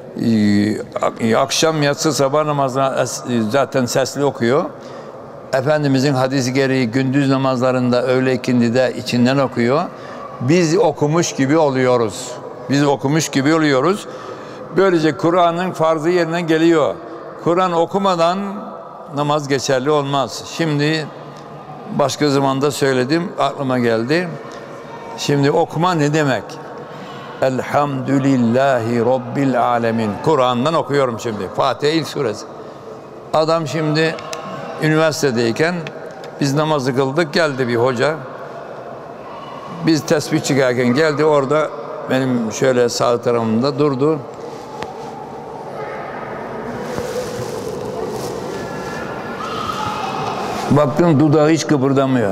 Ee, akşam, yatsı, sabah namazına zaten sesli okuyor. Efendimizin hadisi gereği gündüz namazlarında, öğle ikindide içinden okuyor. Biz okumuş gibi oluyoruz. Biz okumuş gibi oluyoruz. Böylece Kur'an'ın farzı yerine geliyor. Kur'an okumadan namaz geçerli olmaz. Şimdi başka zamanda söyledim, aklıma geldi. Şimdi okuma ne demek? Elhamdülillahi Rabbil alemin. Kur'an'dan okuyorum şimdi. Fatiha ilk suresi. Adam şimdi üniversitedeyken biz namazı kıldık, geldi bir hoca. Biz tesbih çıkarken geldi, orada benim şöyle sağ tarafımda durdu. Baktım dudağı hiç kıpırdamıyor.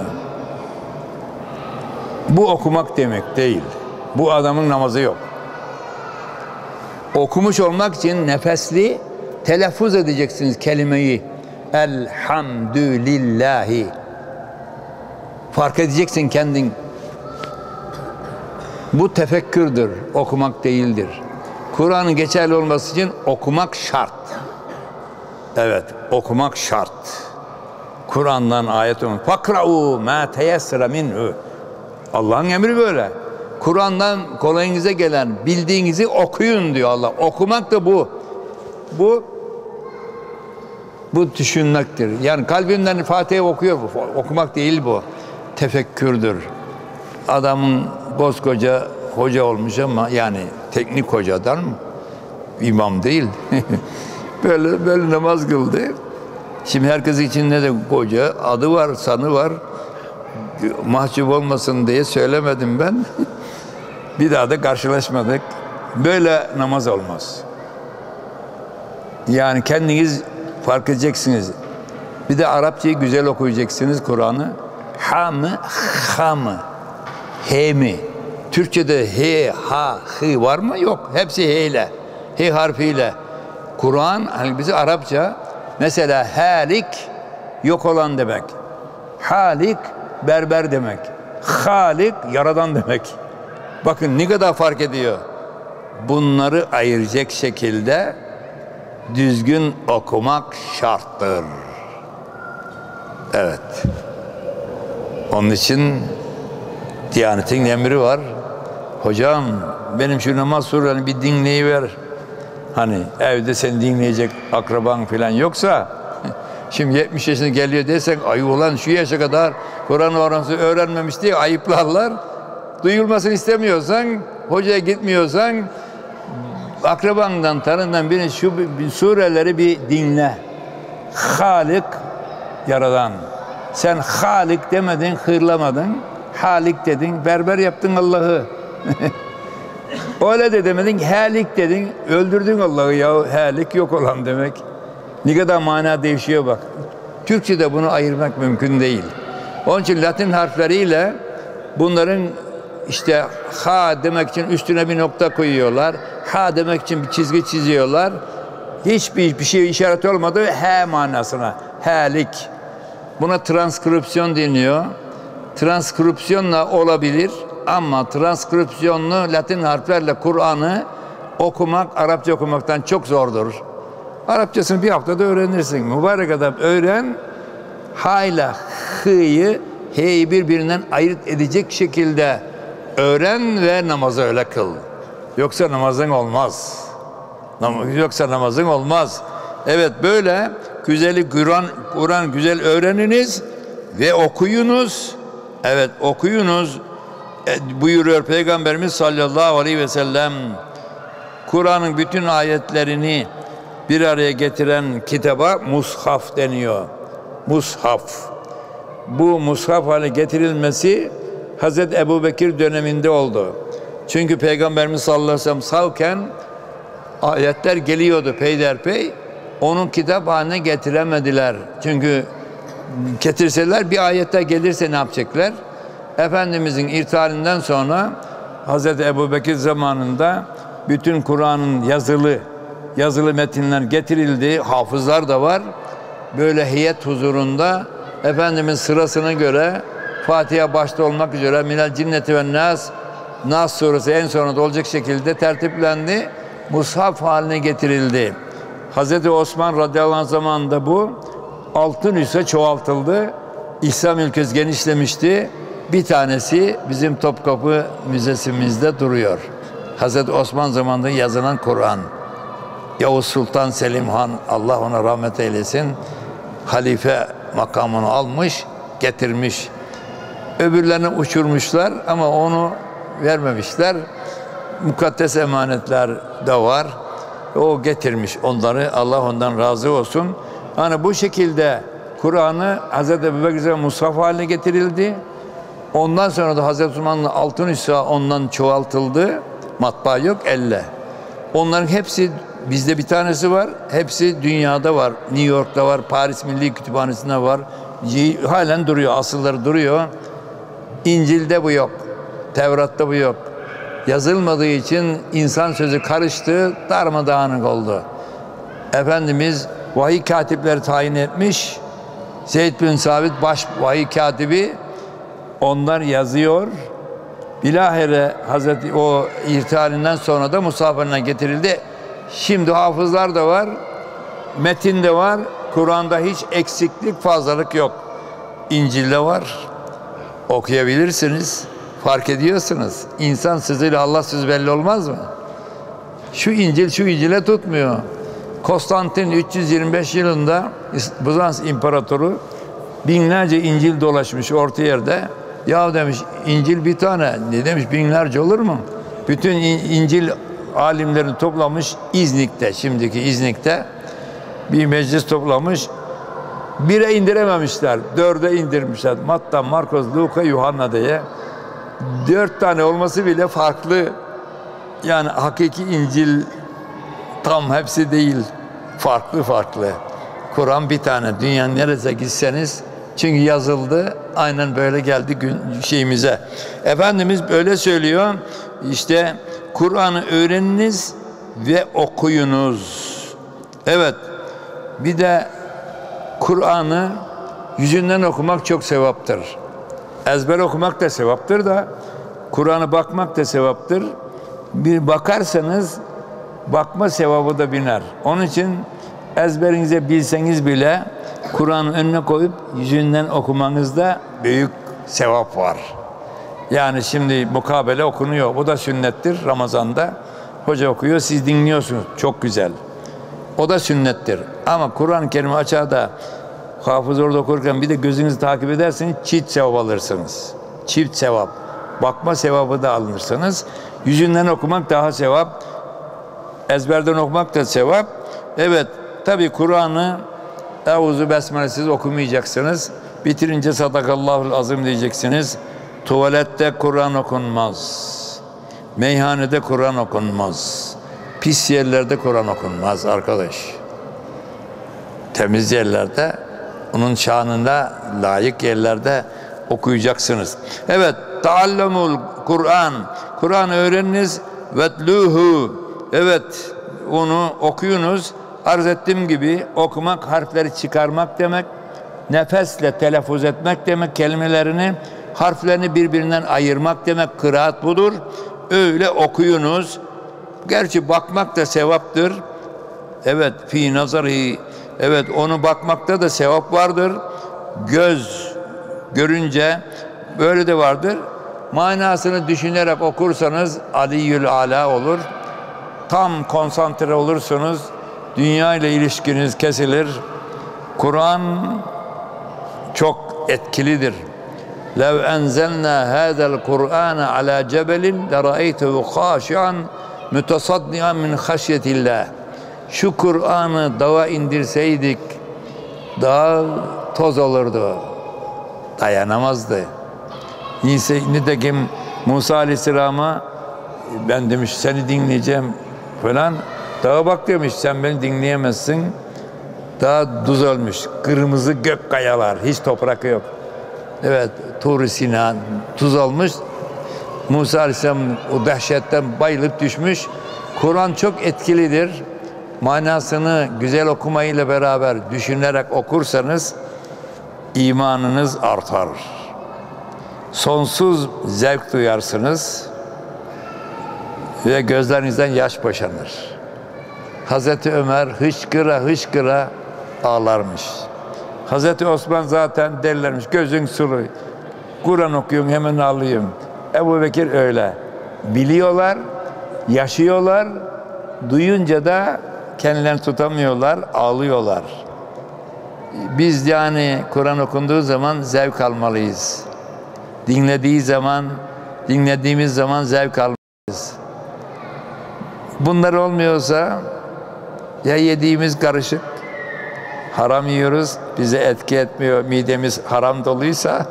Bu okumak demek değil. Bu adamın namazı yok. Okumuş olmak için nefesli telaffuz edeceksiniz kelimeyi. Elhamdülillahi. Fark edeceksin kendin. Bu tefekkürdür, okumak değildir. Kur'an'ın geçerli olması için okumak şart. Evet, okumak şart. Kur'an'dan ayet okumak. Fakra'u ma teyessere minhu. Allah'ın emri böyle. Kur'an'dan kolayınıza gelen bildiğinizi okuyun diyor Allah. Okumak da bu. Bu bu düşünmektir. Yani kalbimden Fatiha okuyor bu. Okumak değil bu. Tefekkürdür. Adamın koskoca hoca olmuş ama yani teknik hocadan imam değil. Böyle böyle namaz kıldı. Şimdi herkes içinde de koca adı var, sanı var. Mahcup olmasın diye söylemedim ben. Bir daha da karşılaşmadık. Böyle namaz olmaz. Yani kendiniz fark edeceksiniz. Bir de Arapçayı güzel okuyacaksınız, Kur'an'ı. Ha mı, ha mı, he mi? Türkçe'de he, ha, hı var mı? Yok. Hepsi he ile. He harfiyle. Kur'an, hani bizi Arapça, mesela halik, yok olan demek. Halik, berber demek. Halik, yaradan demek. Bakın ne kadar fark ediyor. Bunları ayıracak şekilde düzgün okumak şarttır. Evet. Onun için Diyanet'in emri var. Hocam benim şu namaz surelerini bir dinleyiver. Hani evde seni dinleyecek akraban falan yoksa şimdi yetmiş yaşına geliyor desek ay ulan şu yaşa kadar Kur'an oransı öğrenmemiş diye ayıplarlar. Duyulmasını istemiyorsan, hocaya gitmiyorsan akrabandan, tanından birini şu bir sureleri bir dinle. Halik, yaradan. Sen Halik demedin, hırlamadın. Halik dedin, berber yaptın Allah'ı. Öyle de demedin, Halik dedin, öldürdün Allah'ı ya. Halik yok olan demek. Ne kadar mana değişiyor bak. Türkçe'de bunu ayırmak mümkün değil. Onun için Latin harfleriyle bunların işte ha demek için üstüne bir nokta koyuyorlar. Ha demek için bir çizgi çiziyorlar. Hiçbir bir şey işaret olmadı he manasına. Halik. Buna transkripsiyon deniyor. Transkripsiyonla olabilir ama transkripsiyonlu Latin harflerle Kur'an'ı okumak, Arapça okumaktan çok zordur. Arapçasını bir haftada öğrenirsin. Mübarek adam öğren, ha ile h'yı, h'yi birbirinden ayırt edecek şekilde öğren ve namazı öyle kıl. Yoksa namazın olmaz. Yoksa namazın olmaz. Evet böyle güzeli Kur'an Kur'an güzel öğreniniz ve okuyunuz. Evet okuyunuz. E, buyuruyor Peygamberimiz sallallahu aleyhi ve sellem. Kur'an'ın bütün ayetlerini bir araya getiren kitaba mushaf deniyor. Mushaf. Bu mushaf hale getirilmesi Hazreti Ebubekir döneminde oldu. Çünkü Peygamberimiz sallallahu aleyhi ve sellem sağken ayetler geliyordu peyderpey. Onun kitap haline getiremediler. Çünkü getirseler bir ayette gelirse ne yapacaklar? Efendimizin irtihalinden sonra Hazreti Ebubekir zamanında bütün Kur'an'ın yazılı yazılı metinler getirildi. Hafızlar da var. Böyle heyet huzurunda Efendimiz sırasına göre Fatiha başta olmak üzere Minel Cinneti ve Nas Nas suresi en sonunda olacak şekilde tertiplendi. Mushaf haline getirildi. Hazreti Osman radıyallahu anh zamanında bu altın üsse çoğaltıldı. İslam ülkesi genişlemişti. Bir tanesi bizim Topkapı Müzesimizde duruyor. Hazreti Osman zamanında yazılan Kur'an. Yavuz Sultan Selim Han, Allah ona rahmet eylesin, halife makamını almış, getirmiş. Öbürlerini uçurmuşlar ama onu vermemişler. Mukaddes emanetler de var. O getirmiş onları. Allah ondan razı olsun. Yani bu şekilde Kur'an'ı Hazreti Ebubekir'e mushaf haline getirildi. Ondan sonra da Hazreti Osman'la altın üsse ondan çoğaltıldı. Matbaa yok, elle. Onların hepsi bizde bir tanesi var. Hepsi dünyada var. New York'ta var. Paris Milli Kütüphanesi'nde var. Halen duruyor. Asılları duruyor. İncil'de bu yok. Tevrat'ta bu yok. Yazılmadığı için insan sözü karıştı, darmadağınık oldu. Efendimiz vahiy katipleri tayin etmiş. Zeyd bin Sabit baş vahiy katibi. Onlar yazıyor. Bilahare Hazreti o irtihalinden sonra da mushaf haline getirildi. Şimdi hafızlar da var. Metin de var. Kur'an'da hiç eksiklik, fazlalık yok. İncil'de var. Okuyabilirsiniz. Fark ediyorsunuz. İnsan sözüyle Allah sözü belli olmaz mı? Şu İncil şu İncil'e tutmuyor. Konstantin üç yüz yirmi beş yılında Bizans İmparatoru binlerce İncil dolaşmış orta yerde. Ya demiş İncil bir tane. Ne demiş binlerce olur mu? Bütün İncil alimlerini toplamış İznik'te, şimdiki İznik'te. bir meclis toplamış. Bire indirememişler. Dörde indirmişler. Matta, Markos, Luka, Yuhanna diye. Dört tane olması bile farklı. Yani hakiki İncil tam hepsi değil. Farklı farklı. Kur'an bir tane. Dünyanın neresine gitseniz, çünkü yazıldı. Aynen böyle geldi gün şeyimize. Efendimiz böyle söylüyor. İşte Kur'an'ı öğreniniz ve okuyunuz. Evet. Bir de Kur'an'ı yüzünden okumak çok sevaptır. Ezber okumak da sevaptır da Kur'an'a bakmak da sevaptır. Bir bakarsanız bakma sevabı da biner. Onun için ezberinize bilseniz bile Kur'an'ın önüne koyup yüzünden okumanızda büyük sevap var. Yani şimdi mukabele okunuyor. Bu da sünnettir Ramazan'da. Hoca okuyor, siz dinliyorsunuz. Çok güzel. O da sünnettir. Ama Kur'an-ı Kerim'i açığa hafız orada okurken bir de gözünüzü takip ederseniz çift sevap alırsınız. Çift sevap. Bakma sevabı da alınırsınız. Yüzünden okumak daha sevap. Ezberden okumak da sevap. Evet, tabi Kur'an'ı Euzu Besmelesiz okumayacaksınız. Bitirince Sadakallahul Azim diyeceksiniz. Tuvalette Kur'an okunmaz. Meyhanede Kur'an okunmaz. Pis yerlerde Kur'an okunmaz arkadaş. Temiz yerlerde, onun şanında layık yerlerde okuyacaksınız. Evet, taallemul Kur'an. Kur'an öğreniniz. Vetluhu. Evet, onu okuyunuz. Arz ettiğim gibi okumak, harfleri çıkarmak demek. Nefesle telaffuz etmek demek. Kelimelerini, harflerini birbirinden ayırmak demek. Kıraat budur. Öyle okuyunuz. Gerçi bakmak da sevaptır. Evet, fi nazari. Evet, onu bakmakta da sevap vardır. Göz görünce böyle de vardır. Manasını düşünerek okursanız Aliyyül Ala olur. Tam konsantre olursunuz. Dünya ile ilişkiniz kesilir. Kur'an çok etkilidir. Lev enzelna hâzel Kur'âne alâ cebelin lerâeytehu khâşi'an mütesaddian min haşyetillah. Şu Kur'an'ı dağa indirseydik dağ toz olurdu. Dayanamazdı. Nitekim Musa Aleyhisselam'a ben demiş seni dinleyeceğim falan. Dağa bak demiş, sen beni dinleyemezsin. Dağ duz olmuş. Kırmızı gök kayalar. Hiç toprak yok. Evet, Tur-i Sina tuz olmuş. Musa Aleyhisselam o dehşetten bayılıp düşmüş. Kur'an çok etkilidir. Manasını güzel okumayla beraber düşünerek okursanız imanınız artar. Sonsuz zevk duyarsınız ve gözlerinizden yaş boşanır. Hazreti Ömer hışkıra hışkıra ağlarmış. Hazreti Osman zaten derlermiş, gözün sulu. Kur'an okuyorum hemen ağlıyorum. Ebu Bekir öyle. Biliyorlar, yaşıyorlar, duyunca da kendilerini tutamıyorlar, ağlıyorlar. Biz yani Kur'an okunduğu zaman zevk almalıyız. Dinlediği zaman, dinlediğimiz zaman zevk almalıyız. Bunlar olmuyorsa ya yediğimiz karışık, haram yiyoruz, bize etki etmiyor, midemiz haram doluysa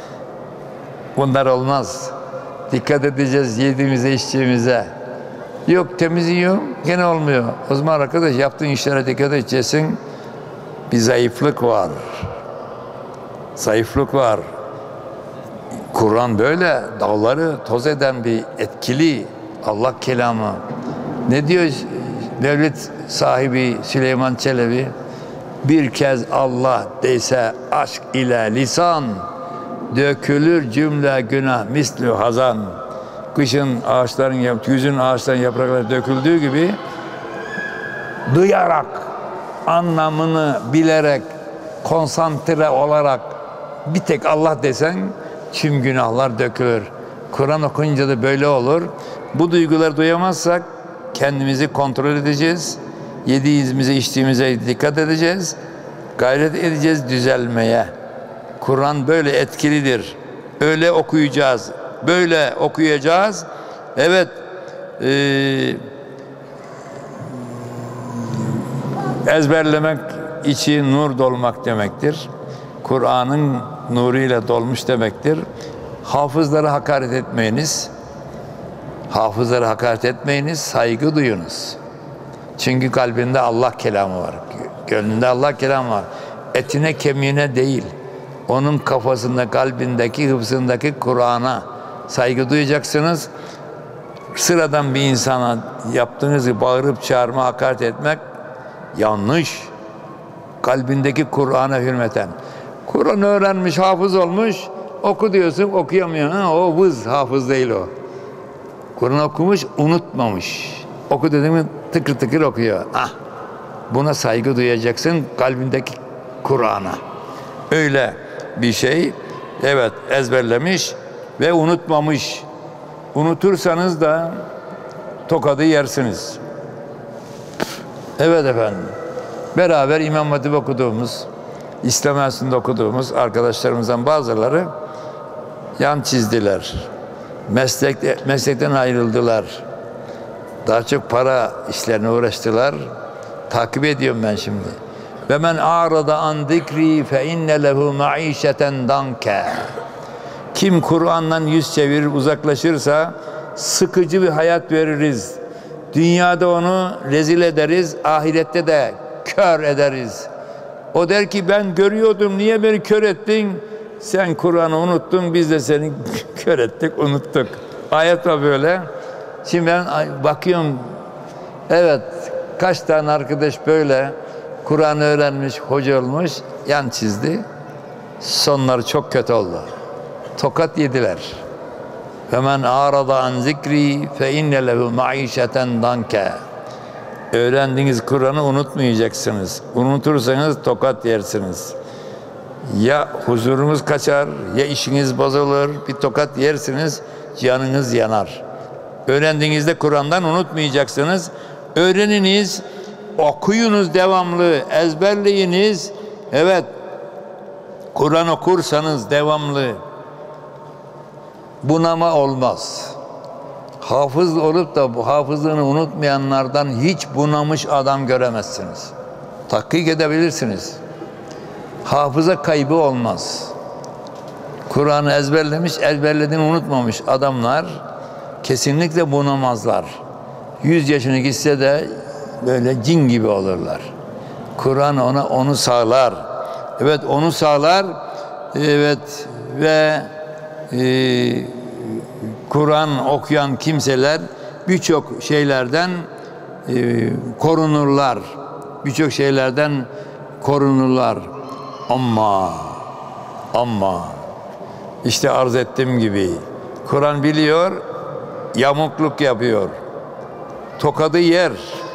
bunlar olmaz. Dikkat edeceğiz yediğimize, içtiğimize. Yok temiz yiyorum, gene olmuyor. O zaman arkadaş yaptığın işlere dikkat edeceksin. Bir zayıflık var. Zayıflık var. Kur'an böyle dağları toz eden bir etkili Allah kelamı. Ne diyor devlet sahibi Süleyman Çelebi? Bir kez Allah dese aşk ile lisan, dökülür cümle günah mislü hazan. Kışın ağaçların, yüzün ağaçların yaprakları döküldüğü gibi duyarak, anlamını bilerek, konsantre olarak bir tek Allah desen tüm günahlar dökülür. Kur'an okuyunca da böyle olur. Bu duyguları duyamazsak kendimizi kontrol edeceğiz. Yediğimize, içtiğimize dikkat edeceğiz. Gayret edeceğiz düzelmeye. Kur'an böyle etkilidir. Öyle okuyacağız. Böyle okuyacağız. Evet. E, Ezberlemek içi nur dolmak demektir. Kur'an'ın nuruyla dolmuş demektir. Hafızlara hakaret etmeyiniz. Hafızlara hakaret etmeyiniz, saygı duyunuz. Çünkü kalbinde Allah kelamı var. Gönlünde Allah kelamı var. Etine kemiğine değil. Onun kafasında, kalbindeki, hıfzındaki Kur'an'a saygı duyacaksınız. Sıradan bir insana yaptığınız gibi bağırıp çağırma, hakaret etmek yanlış. Kalbindeki Kur'an'a hürmeten. Kur'an öğrenmiş, hafız olmuş, oku diyorsun, okuyamıyor. Ha, o vız, hafız değil o. Kur'an okumuş, unutmamış. Oku dediğimi tıkır tıkır okuyor. Ah, buna saygı duyacaksın, kalbindeki Kur'an'a. Öyle bir şey, evet, ezberlemiş ve unutmamış. Unutursanız da tokadı yersiniz. Evet efendim, beraber İmam Hatip okuduğumuz, İslam Üniversitesi'nde okuduğumuz arkadaşlarımızdan bazıları yan çizdiler. Meslek, meslekten ayrıldılar. Daha çok para işlerine uğraştılar. Takip ediyorum ben şimdi. Ve men a'rada an zikri fe inne lehu maişeten danke. Kim Kur'an'dan yüz çevirir, uzaklaşırsa sıkıcı bir hayat veririz. Dünyada onu rezil ederiz, ahirette de kör ederiz. O der ki ben görüyordum, niye beni kör ettin? Sen Kur'an'ı unuttun, biz de seni kör ettik, unuttuk. Ayet var böyle. Şimdi ben bakıyorum, evet, kaç tane arkadaş böyle Kur'an öğrenmiş, hoca olmuş, yan çizdi. Sonları çok kötü oldu. Tokat yediler. Femen arada an zikri fe inne lehu maişeten danke. Öğrendiğiniz Kur'an'ı unutmayacaksınız. Unutursanız tokat yersiniz. Ya huzurunuz kaçar, ya işiniz bozulur, bir tokat yersiniz, canınız yanar. Öğrendiğinizde Kur'an'dan unutmayacaksınız. Öğreniniz, okuyunuz devamlı, ezberleyiniz. Evet, Kur'an okursanız devamlı bunama olmaz. Hafız olup da bu hafızlığını unutmayanlardan hiç bunamış adam göremezsiniz. Tahkik edebilirsiniz. Hafıza kaybı olmaz. Kur'an'ı ezberlemiş, ezberlediğini unutmamış adamlar kesinlikle bunamazlar. Yüz yaşını gitse de böyle cin gibi olurlar. Kur'an ona onu sağlar. Evet, onu sağlar. Evet, ve e, Kur'an okuyan kimseler birçok şeylerden e, korunurlar. Birçok şeylerden korunurlar. Ama ama işte arz ettiğim gibi Kur'an biliyor, yamukluk yapıyor. Tokadı yer,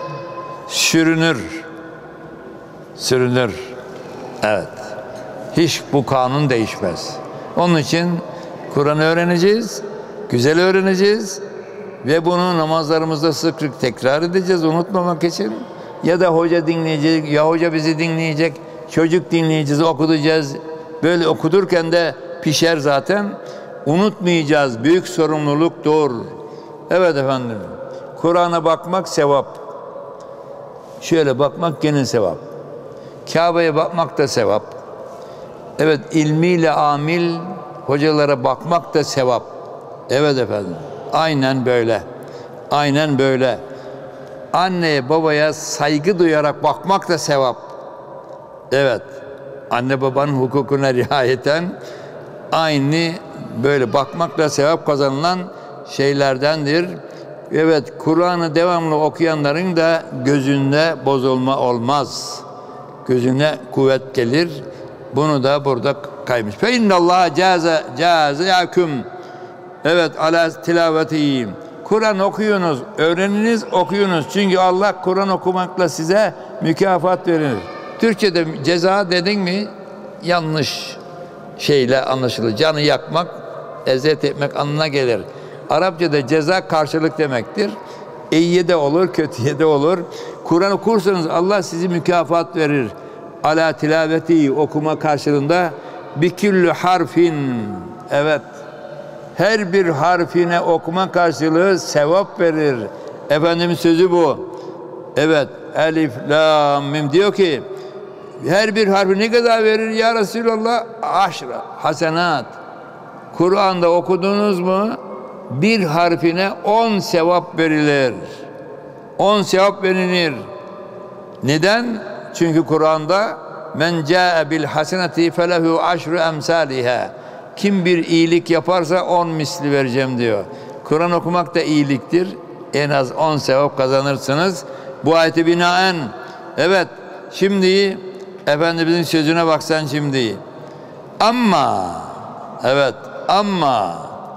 sürünür. Sürünür. Evet. Hiç bu kanun değişmez. Onun için Kur'an öğreneceğiz, güzel öğreneceğiz ve bunu namazlarımızda sık sık tekrar edeceğiz unutmamak için. Ya da hoca dinleyecek, ya hoca bizi dinleyecek, çocuk dinleyeceğiz, okutacağız. Böyle okuturken de pişer zaten. Unutmayacağız. Büyük sorumluluk doğur. Evet efendim. Kur'an'a bakmak sevap. Şöyle bakmak gene sevap. Kabe'ye bakmak da sevap. Evet, ilmiyle amil hocalara bakmak da sevap. Evet efendim. Aynen böyle. Aynen böyle. Anneye babaya saygı duyarak bakmak da sevap. Evet. Anne babanın hukukuna riayeten aynı böyle bakmakla sevap kazanılan şeylerdendir. Evet, Kur'an'ı devamlı okuyanların da gözünde bozulma olmaz. Gözüne kuvvet gelir. Bunu da burada kaymış. Fe innallaha caze caze yakum. Evet, ala tilaveti. Kur'an okuyunuz, öğreniniz, okuyunuz. Çünkü Allah Kur'an okumakla size mükafat verir. Türkçe'de ceza dedin mi yanlış şeyle anlaşılır. Canı yakmak, eziyet etmek anlamına gelir. Arapçada ceza karşılık demektir. İyiye de olur, kötüye de olur. Kur'an okursanız Allah sizi mükafat verir. Ala tilaveti, okuma karşılığında biküllü harfin. Evet. Her bir harfine okuma karşılığı sevap verir. Efendimiz sözü bu. Evet, elif, lam, mim diyor ki her bir harfi ne kadar verir ya Resulallah? Aşra, hasenat. Kur'an'da okudunuz mu bir harfine on sevap verilir. On sevap verilir. Neden? Çünkü Kur'an'da men ca'e bil hasenati felehu aşru emsaliha. Kim bir iyilik yaparsa on misli vereceğim diyor. Kur'an okumak da iyiliktir. En az on sevap kazanırsınız. Bu ayeti binaen. Evet, şimdi Efendimizin sözüne baksan şimdi. Ama evet, ama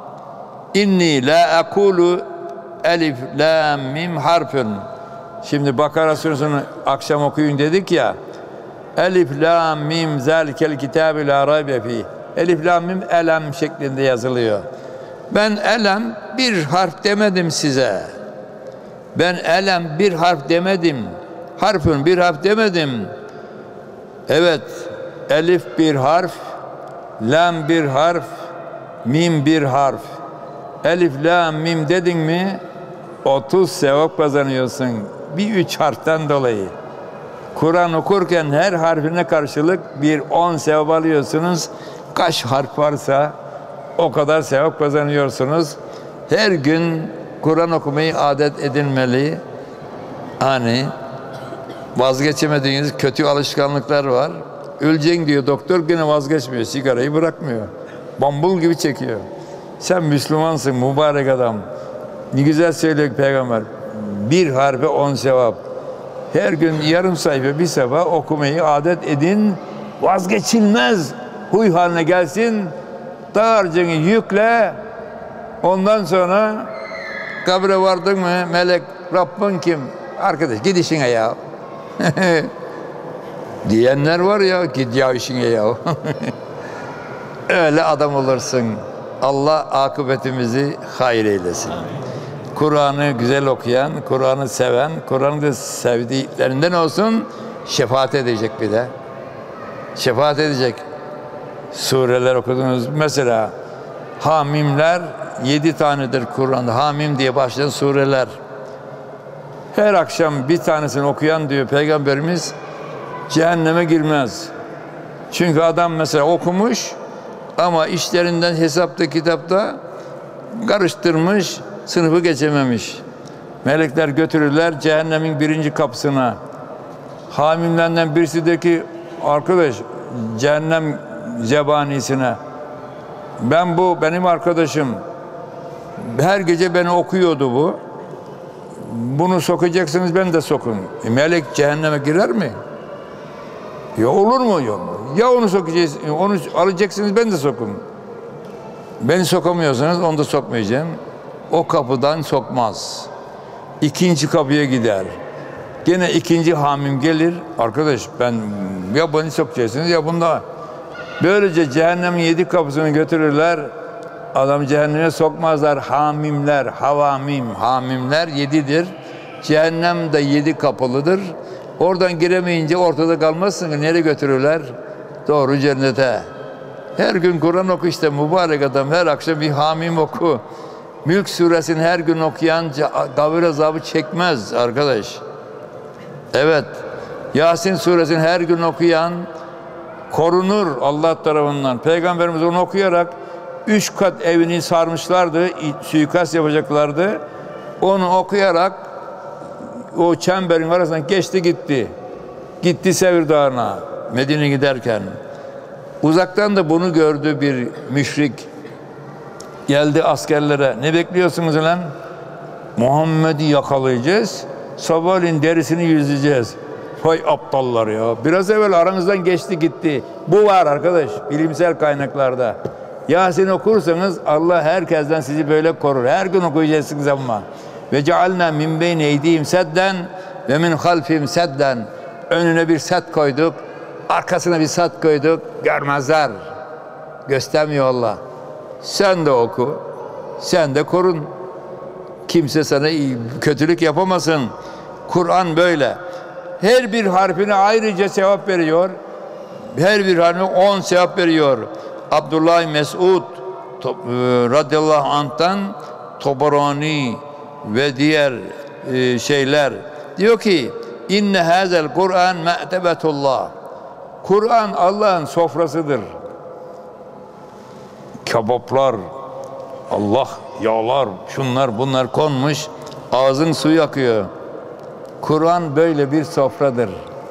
inni la ekulu elif lam mim harfun. Şimdi Bakara suresini akşam okuyun dedik ya. Elif lam mim zalikel kitabe la raybe fi. Elif lam mim elem şeklinde yazılıyor. Ben elem bir harf demedim size. Ben elem bir harf demedim. Harfün bir harf demedim. Evet, elif bir harf, lam bir harf, mim bir harf. Elif, lam, mim dedin mi otuz sevap kazanıyorsun. Bir üç harften dolayı. Kur'an okurken her harfine karşılık bir on sevap alıyorsunuz. Kaç harf varsa o kadar sevap kazanıyorsunuz. Her gün Kur'an okumayı adet edinmeli. Hani vazgeçemediğiniz kötü alışkanlıklar var. Öleceksin diyor doktor, gene vazgeçmiyor. Sigarayı bırakmıyor. Bambul gibi çekiyor. Sen Müslümansın mübarek adam. Ne güzel söylüyor Peygamber. Bir harfe on sevap. Her gün yarım sayfa bir sabah okumayı adet edin. Vazgeçilmez huy haline gelsin. Dağarcığını yükle. Ondan sonra kabre vardın mı melek Rabbin kim? Arkadaş git işine ya. Diyenler var ya, git ya işine ya. Öyle adam olursun. Allah akıbetimizi hayır eylesin. Kur'an'ı güzel okuyan, Kur'an'ı seven, Kur'an'ı da sevdiklerinden olsun, şefaat edecek bir de. Şefaat edecek. Sureler okudunuz. Mesela Hamimler yedi tanedir Kur'an'da. Hamim diye başlayan sureler. Her akşam bir tanesini okuyan diyor Peygamberimiz cehenneme girmez. Çünkü adam mesela okumuş ama işlerinden hesapta kitapta karıştırmış, sınıfı geçememiş. Melekler götürürler cehennemin birinci kapısına. Hamimlerden birisi de ki arkadaş cehennem zebanisine ben bu benim arkadaşım her gece beni okuyordu bu. Bunu sokacaksınız ben de sokun. E, melek cehenneme girer mi? Ya olur mu? Ya, ya onu sokacağız, onu alacaksınız ben de sokun. Beni sokamıyorsanız onu da sokmayacağım. O kapıdan sokmaz. İkinci kapıya gider. Gene ikinci hamim gelir. Arkadaş ben ya beni sokacaksınız ya bunda. Böylece cehennemin yedi kapısını götürürler. Adam cehenneme sokmazlar. Hamimler, havamim, hamimler yedidir. Cehennem de yedi kapılıdır. Oradan giremeyince ortada kalmazsın. Nereye götürürler? Doğru cennete. Her gün Kur'an oku işte mübarek adam. Her akşam bir hamim oku. Mülk suresini her gün okuyan kabir azabı çekmez arkadaş. Evet. Yasin suresini her gün okuyan korunur Allah tarafından. Peygamberimiz onu okuyarak üç kat evini sarmışlardı, suikast yapacaklardı. Onu okuyarak o çemberin arasından geçti gitti. Gitti Sevir Dağı'na Medine giderken. Uzaktan da bunu gördü bir müşrik. Geldi askerlere. Ne bekliyorsunuz lan? Muhammed'i yakalayacağız. Sabahleyin derisini yüzeceğiz. Vay aptallar ya. Biraz evvel aranızdan geçti gitti. Bu var arkadaş bilimsel kaynaklarda. Yasin okursanız Allah herkesten sizi böyle korur. Her gün okuyacaksınız ama. Ve cealna min beyne eydihim sedden ve min halfihim sedden. Önüne bir set koyduk. Arkasına bir set koyduk. Görmezler. Göstermiyor Allah. Sen de oku. Sen de korun. Kimse sana kötülük yapamasın. Kur'an böyle. Her bir harfine ayrıca sevap veriyor. Her bir harfine on sevap veriyor. Abdullah Mesud radıyallahu anh'tan Tabarani ve diğer e, şeyler Diyor ki inne hazel Kur'an me'tebetullah. Kur'an Allah'ın sofrasıdır. Kebaplar, Allah yağlar, şunlar bunlar konmuş, ağzın suyu akıyor. Kur'an böyle bir sofradır.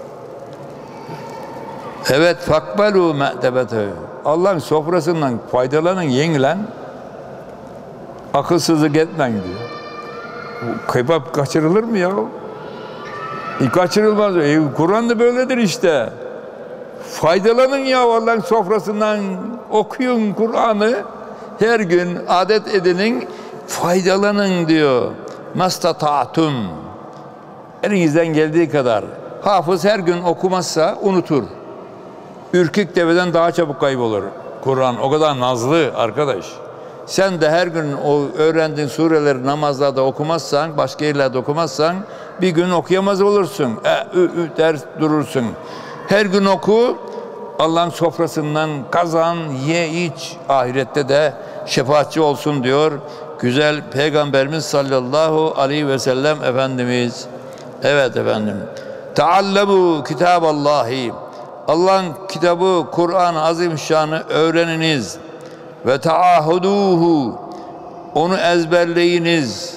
Evet, fakbalu me'tebetü. Allah'ın sofrasından faydalanın, yiyin lan. Akılsızlık etmeyin diyor. Kebap kaçırılır mı ya? E, kaçırılmaz. E, Kur'an da böyledir işte. Faydalanın ya Allah'ın sofrasından, okuyun Kur'an'ı. Her gün adet edinin, faydalanın diyor. Mastata'tum. Elinizden geldiği kadar. Hafız her gün okumazsa unutur. Ürkük deveden daha çabuk kaybolur. Kur'an o kadar nazlı arkadaş. Sen de her gün o öğrendiğin sureleri namazlarda okumazsan, başka yerlerde okumazsan bir gün okuyamaz olursun. E, ü, ü, ders durursun. Her gün oku, Allah'ın sofrasından kazan, ye, iç. Ahirette de şefaatçi olsun diyor güzel Peygamberimiz sallallahu aleyhi ve sellem Efendimiz. Evet efendim. Teallemu kitaballahi. Allah'ın kitabı Kur'an-ı Azimüşşan'ı öğreniniz. Ve taahuduhu. Onu ezberleyiniz.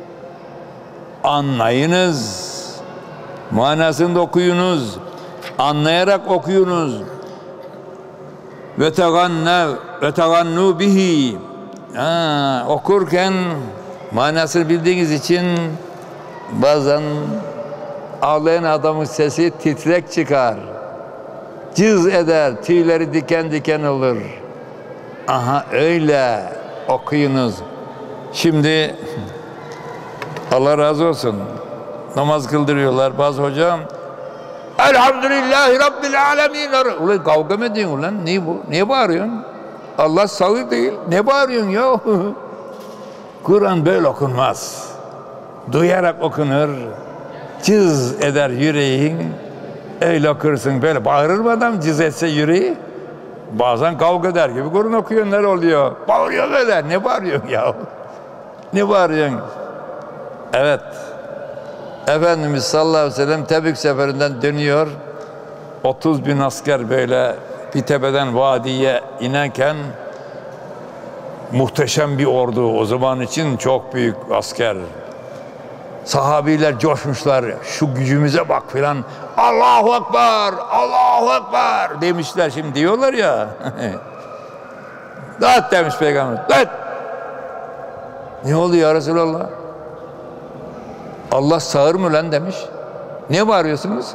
Anlayınız. Manasını okuyunuz. Anlayarak okuyunuz. Ve tegannev ve tegannu bihi. Ha, okurken manasını bildiğiniz için bazen ağlayan adamın sesi titrek çıkar. Cız eder, tüyleri diken diken olur. Aha öyle okuyunuz. Şimdi Allah razı olsun. Namaz kıldırıyorlar bazı hocam. Elhamdülillahi Rabbil alemin. Ulan kavga mı ediyorsun ulan? Niye bu? Niye bağırıyorsun? Allah sağır değil. Ne bağırıyorsun ya? Kur'an böyle okunmaz. Duyarak okunur. Cız eder yüreğin. Öyle okursun böyle. Bağırır mı adam cız etse yüreği? Bazen kavga eder gibi Kur'an okuyor, ne oluyor? Bağırıyor böyle. Ne bağırıyorsun ya? Ne bağırıyorsun? Evet. Efendimiz sallallahu aleyhi ve sellem Tebük seferinden dönüyor. otuz bin asker böyle bir tepeden vadiye inerken muhteşem bir ordu. O zaman için çok büyük asker. Sahabiler coşmuşlar. Şu gücümüze bak filan. Allahu Ekber, Allahu Ekber demişler, şimdi diyorlar ya. Dağıt demiş Peygamber. Dağıt. Ne oluyor ya Resulallah? Allah sağır mı lan demiş. Ne bağırıyorsunuz?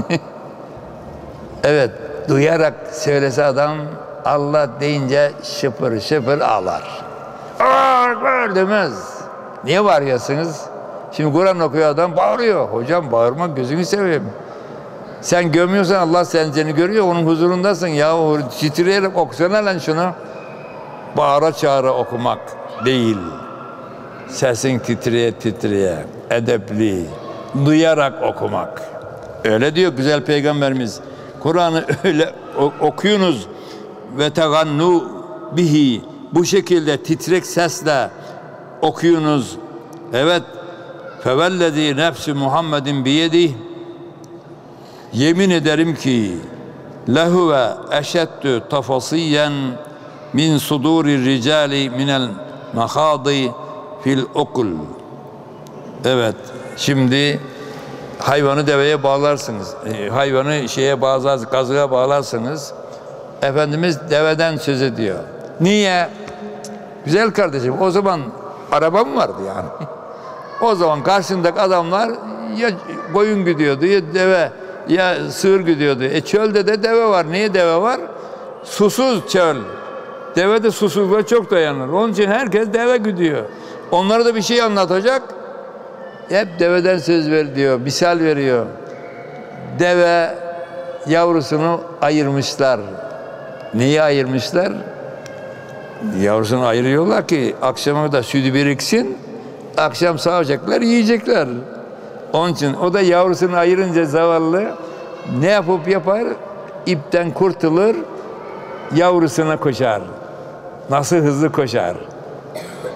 Evet, duyarak söylese adam Allah deyince şıpır şıpır ağlar. Allahu Ekber demez. Niye bağırıyorsunuz? Şimdi Kur'an okuyor adam bağırıyor. Hocam bağırma, gözünü seveyim. Sen gömüyorsan Allah sen seni görüyor, onun huzurundasın. Ya titreyerek okusana lan şunu. Bağıra çağıra okumak değil. Sesin titreye titreye, edepli, duyarak okumak. Öyle diyor güzel Peygamberimiz. Kur'an'ı öyle okuyunuz ve tegannu bihi. Bu şekilde titrek sesle okuyunuz. Evet. Fevellezî nefsi Muhammedin biyedih. Yemin ederim ki lehuve eşeddü tafasiyen min suduri ricali minel mahadi fil okul. Evet, şimdi hayvanı deveye bağlarsınız. E, hayvanı şeye bağlarsınız, kazığa bağlarsınız. Efendimiz deveden söz ediyor. Niye? Güzel kardeşim, o zaman araba mı vardı yani? O zaman karşındaki adamlar ya koyun gidiyordu ya deve ya sığır gidiyordu. E çölde de deve var. Niye deve var? Susuz çöl. Deve de susuzluğa çok dayanır. Onun için herkes deve gidiyor. Onlara da bir şey anlatacak. Hep deveden söz ver diyor. Misal veriyor. Deve yavrusunu ayırmışlar. Neyi ayırmışlar? Yavrusunu ayırıyorlar ki akşama da sütü biriksin. Akşam sağacaklar, yiyecekler. Onun için o da yavrusunu ayırınca zavallı ne yapıp yapar? İpten kurtulur, yavrusuna koşar. Nasıl hızlı koşar.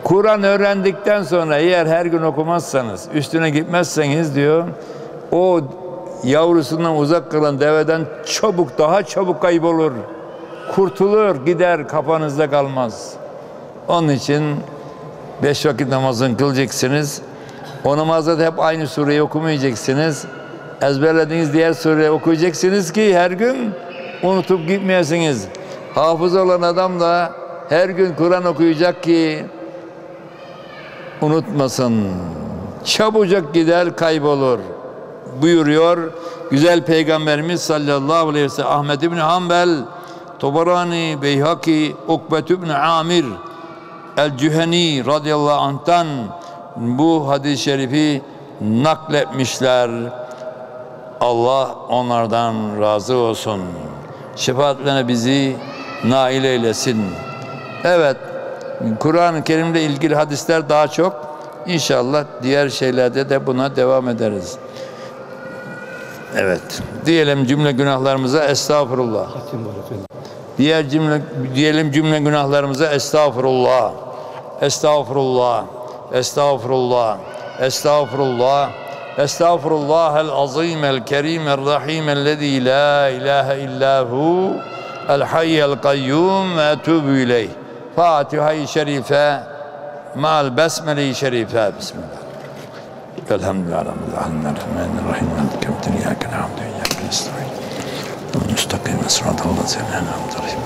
Kur'an öğrendikten sonra eğer her gün okumazsanız, üstüne gitmezseniz diyor, o yavrusundan uzak kalan deveden çabuk, daha çabuk kaybolur. Kurtulur, gider, kafanızda kalmaz. Onun için beş vakit namazını kılacaksınız. O namazda da hep aynı sureyi okumayacaksınız. Ezberlediğiniz diğer sureyi okuyacaksınız ki her gün unutup gitmeyesiniz. Hafız olan adam da her gün Kur'an okuyacak ki unutmasın. Çabucak gider, kaybolur buyuruyor güzel Peygamberimiz sallallahu aleyhi ve sellem. Ahmed İbni Hanbel, Tabarani, Beyhaki, Ukbet İbni Amir El-Cüheni radıyallahu anh'tan bu hadis-i şerifi nakletmişler. Allah onlardan razı olsun. Şefaatlerine bizi nail eylesin. Evet, Kur'an-ı Kerim'le ilgili hadisler daha çok. İnşallah diğer şeylerde de buna devam ederiz. Evet, diyelim cümle günahlarımıza estağfurullah. Diğer cümle, diyelim cümle günahlarımıza estağfurullah. Estağfurullah. Estağfurullah. Estağfurullah. Estağfurullah el-azim el-kerim el-rahim ellezî la ilahe illâhu el-hayyel kayyum ve etûbü ileyh. Fatiha-i Şerife ma'al besmele-i Şerife. Bismillah. Elhamdülillah. Rahmanirrahim. Maliki iyyâke na'budu ve iyyâke nestaîn. Müstakim sıratal lezîne en'amte aleyhim.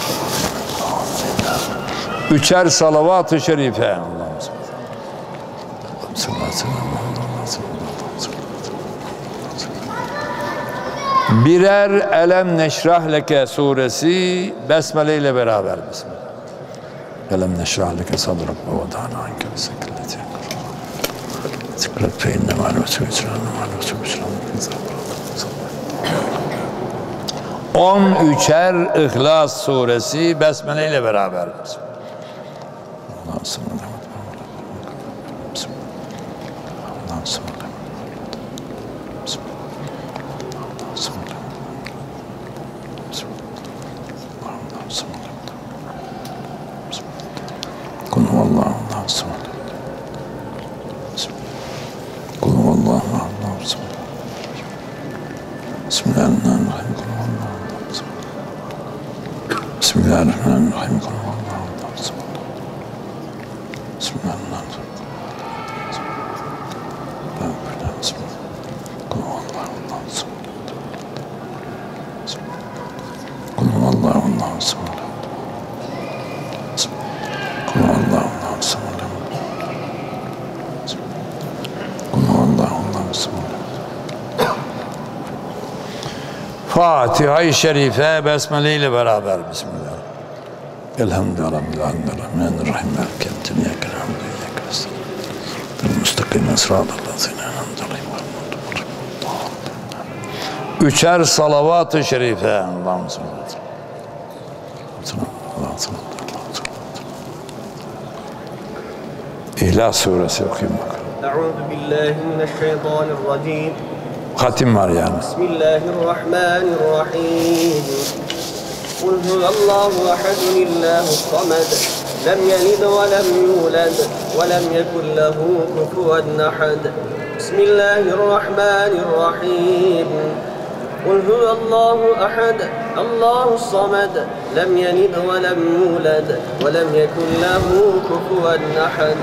Üçer salavat-ı şerife. Allah'ım sallallahu aleyhi ve sellem. Birer Elem Neşrah Leke suresi besmele ile beraber. Bismillah. Elem neşrah leke sadrak ve vada'na anke ve sekilleti. Zikret fe inne ma'al usri yusra ma'al usri yusra. On üçer İhlas suresi besmele ile beraber. Allah'ım sallallahu aleyhi ve sellem. Allah'ım sallallahu aleyhi ve sellem. Kul huvallahu Allahu samed. Kul huvallahu Allahu samed. Bismillahirrahmanirrahim. Bismillahirrahmanirrahim. Kul huvallahu Allahu samed. Bismillahirrahmanirrahim. Kul huvallahu Allahu samed. Kul huvallahu Allahu samed. Kul huvallahu Allahu samed. Kul huvallahu Allahu samed. Fatiha-i Şerife besmele ile beraber. Bismillah. Elhamdülillah Rabbil alemin. Rahmanirrahim. Maliki yevmiddin. İyyâke na'budu ve iyyâke nestaîn. Müstakim sıratal lezîne en'amte aleyhim. Üçer salavat-ı şerife. Allah'ım sallallahu aleyhi ve sellem. Allah'ım sallallahu İhlas suresi okuyun bakalım.
Euzu billahi mineşşeytanirracim.
Hatim var yani.
Bismillahirrahmanirrahim. Kul huvallahu ehadun samed. Lem yelid ve lem yulad ve lem yekun lehu kufuven ahad. Bismillahirrahmanirrahim. Kul huvallahu ehad. Allahu samed. Lem yelid ve lem yulad ve lem yekun lehu kufuven ahad.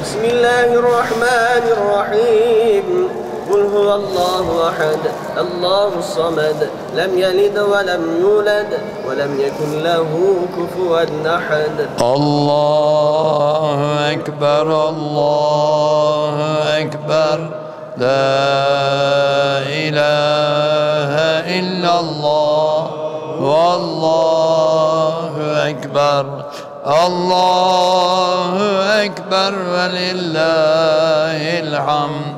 Bismillahirrahmanirrahim. Kul huvallahu ehad. Allahu samed. Lem yelid ve lem yulad ve lem yekun lehu kufuven ahad.
Allahu ekber, Allahu ekber. La ilahe illallah. Vallahu ekber. Allahu ekber ve lillahil hamd.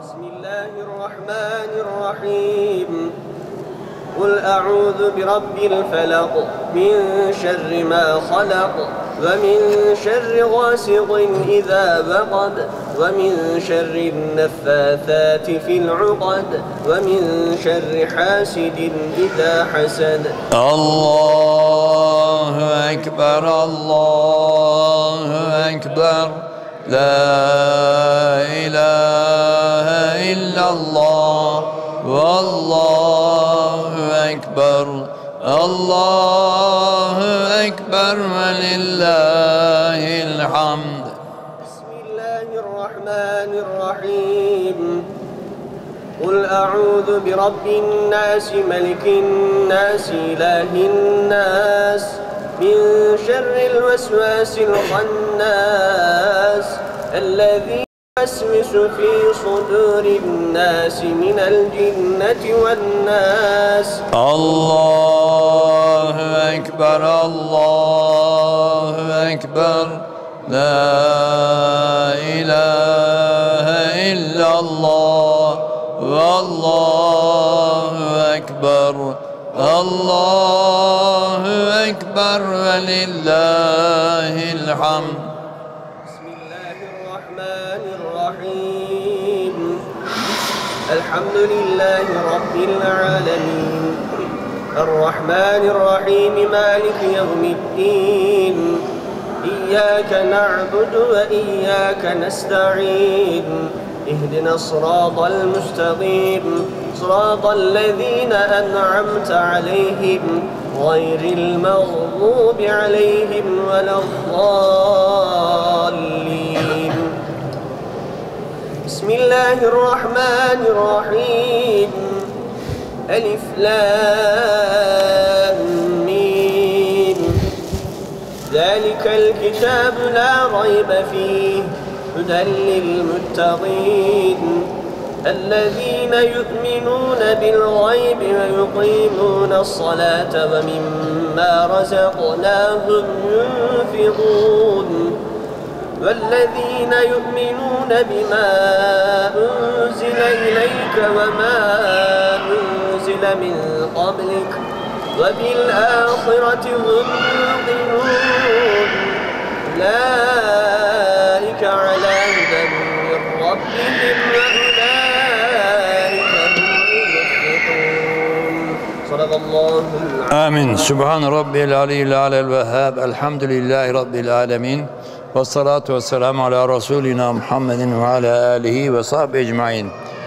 Bismillahirrahmanirrahim. Kul a'udhu bi rabbil felaq min şerri ma halaq ve min şerri gâsiqin izâ veqad ومن شر النفاثات في العقد ومن شر حاسد إذا حسد.
الله أكبر الله أكبر لا إله إلا الله والله أكبر الله أكبر ولله الحمد.
بسم الله الرحمن الرحيم. قل أعوذ برب الناس ملك الناس إله الناس من شر الوسواس الخناس الذي يوسوس في صدور الناس من الجنة والناس.
الله أكبر الله أكبر لا إله إلا الله والله أكبر الله أكبر ولله الحمد.
بسم الله الرحمن الرحيم. الحمد لله رب العالمين الرحمن الرحيم مالك يوم الدين إياك نعبد وإياك نستعين اهدنا الصراط المستقيم صراط الذين أنعمت عليهم غير المغضوب عليهم ولا الضالين. بسم الله الرحمن الرحيم. ألف لام ميم ذلك الكتاب لا ريب فيه هدى للمتقين الذين يؤمنون بالغيب ويقيمون الصلاة ومما رزقناهم ينفقون والذين يؤمنون بما أنزل إليك وما أنزل من قبلك وبالآخرة هم يوقنون أولئك على هدى من ربهم وأولئك هم المفلحون. صدق الله العظيم.
آمين. سبحان ربي العلي الأعلى الوهاب الحمد لله رب العالمين والصلاة والسلام على Resulina Muhammedin ve ala alihi ve sahbihi ecmain.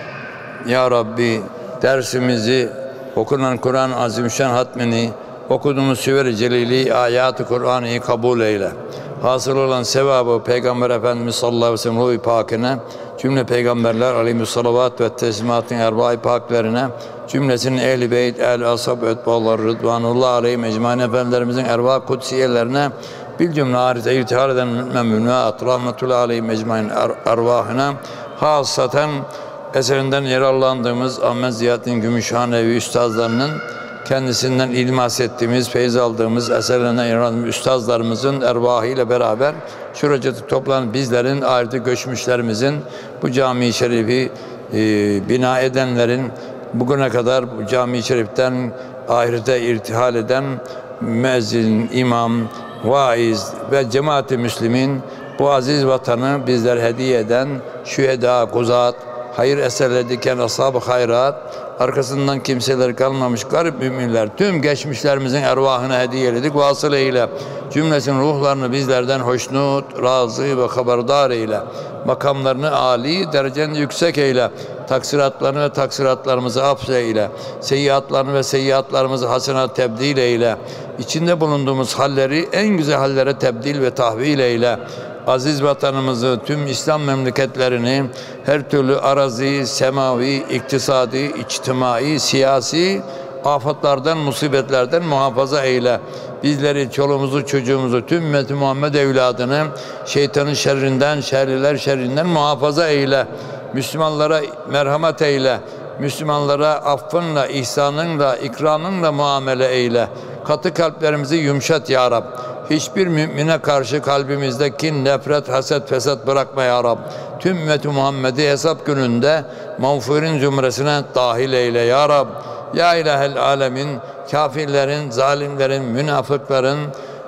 Ya Rabbi, dersimizi, okunan Kur'an-ı Azimüşşan hatmini, okuduğumuz Süver-i Celili ayat-ı Kur'an'ı kabul eyle. Hasıl olan sevabı Peygamber Efendimiz sallallahu aleyhi ve sellem ruh-i pakine, cümle peygamberler aleyhissalat ve teslimatın erba-i paklerine, cümlesinin ehl-i beyt, ehl-i ashab, etbalar, rıdvanullah aleyhim ecmain efendilerimizin erba kutsiyelerine, bil cümle ahirete irtihar eden müminat rahmetullahi aleyhim ecmain ervahına, hasaten eserinden yararlandığımız Ahmet Ziyaddin Gümüşhanevi üstazlarının kendisinden ilmas ettiğimiz, feyz aldığımız, eserlerinden yararlandığımız üstazlarımızın ervahıyla beraber şuracıkta toplanan bizlerin, ahirete göçmüşlerimizin, bu cami-i şerifi e, bina edenlerin, bugüne kadar bu cami-i şeriften ahirete irtihal eden müezzin, imam, vaiz ve cemaat-i müslimin bu aziz vatanı bizler hediye eden şüheda, kuzat, hayır eserleri diken ashab-ı hayrat, arkasından kimseler kalmamış garip müminler, tüm geçmişlerimizin ervahına hediye eyledik. Vasıl eyle. Cümlesinin ruhlarını bizlerden hoşnut, razı ve haberdar eyle. Makamlarını âli, dereceni yüksek eyle. Taksiratlarını ve taksiratlarımızı affeyle. Seyyiatlarını ve seyyiatlarımızı hasenat tebdil eyle. İçinde bulunduğumuz halleri en güzel hallere tebdil ve tahvil eyle. Aziz vatanımızı, tüm İslam memleketlerini her türlü arazi, semavi, iktisadi, içtimai, siyasi afatlardan, musibetlerden muhafaza eyle. Bizleri, çoluğumuzu, çocuğumuzu, tüm ümmeti Muhammed evladını şeytanın şerrinden, şerriler şerrinden muhafaza eyle. Müslümanlara merhamet eyle. Müslümanlara affınla, ihsanınla, ikramınla muamele eyle. Katı kalplerimizi yumuşat ya Rab. Hiçbir mümine karşı kalbimizde kin, nefret, haset, fesat bırakma ya Rab. Tüm ümmeti Muhammed'i hesap gününde mağfurin zümresine dahil eyle ya Rab. Ya ilahel alemin, kafirlerin, zalimlerin, münafıkların,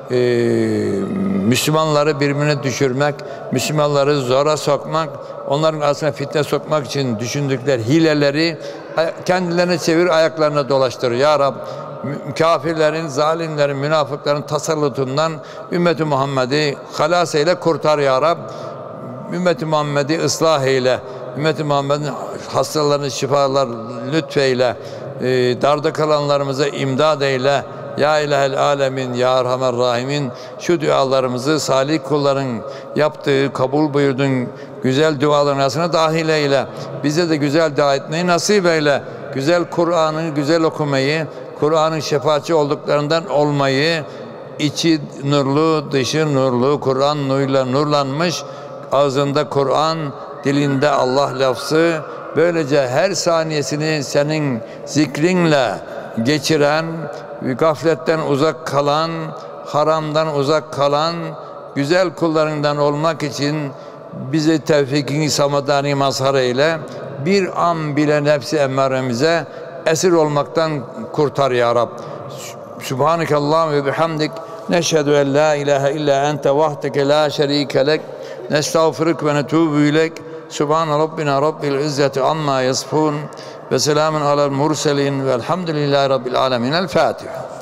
e, Müslümanları birbirine düşürmek, Müslümanları zora sokmak, onların arasına fitne sokmak için düşündükleri hileleri kendilerine çevir, ayaklarına dolaştır. Ya Rab, kafirlerin, zalimlerin, münafıkların tasallutundan ümmeti Muhammed'i halas eyle, kurtar Ya Rab. Ümmeti Muhammed'i ıslah eyle. Ümmeti Muhammed'in hastalarını şifalar lütfeyle. E, darda kalanlarımıza imdad eyle. Ya İlahel Alemin, Ya Erhamer Rahimin, şu dualarımızı salih kulların yaptığı, kabul buyurduğun güzel duaların arasına dahil eyle. Bize de güzel dua etmeyi nasip eyle. Güzel Kur'an'ı güzel okumayı, Kur'an'ın şefaatçi olduklarından olmayı, içi nurlu, dışı nurlu, Kur'an nuruyla nurlanmış, ağzında Kur'an, dilinde Allah lafzı, böylece her saniyesini senin zikrinle geçiren, gafletten uzak kalan, haramdan uzak kalan, güzel kullarından olmak için bizi tevfik-i samadani mazhar eyle. Bir an bile nefsi emmaremize esir olmaktan kurtar Ya Rab. Subhanekallahum ve bihamdik. Neşhedü en la ilahe illa ente vahdeke la şerike lek. Nestağfiruk ve netubu ilek. Subhan Rabbina Rabbil İzzeti amma yasifun. Ve selamun alel murselin. Velhamdülillahi Rabbil alemin. El Fatiha.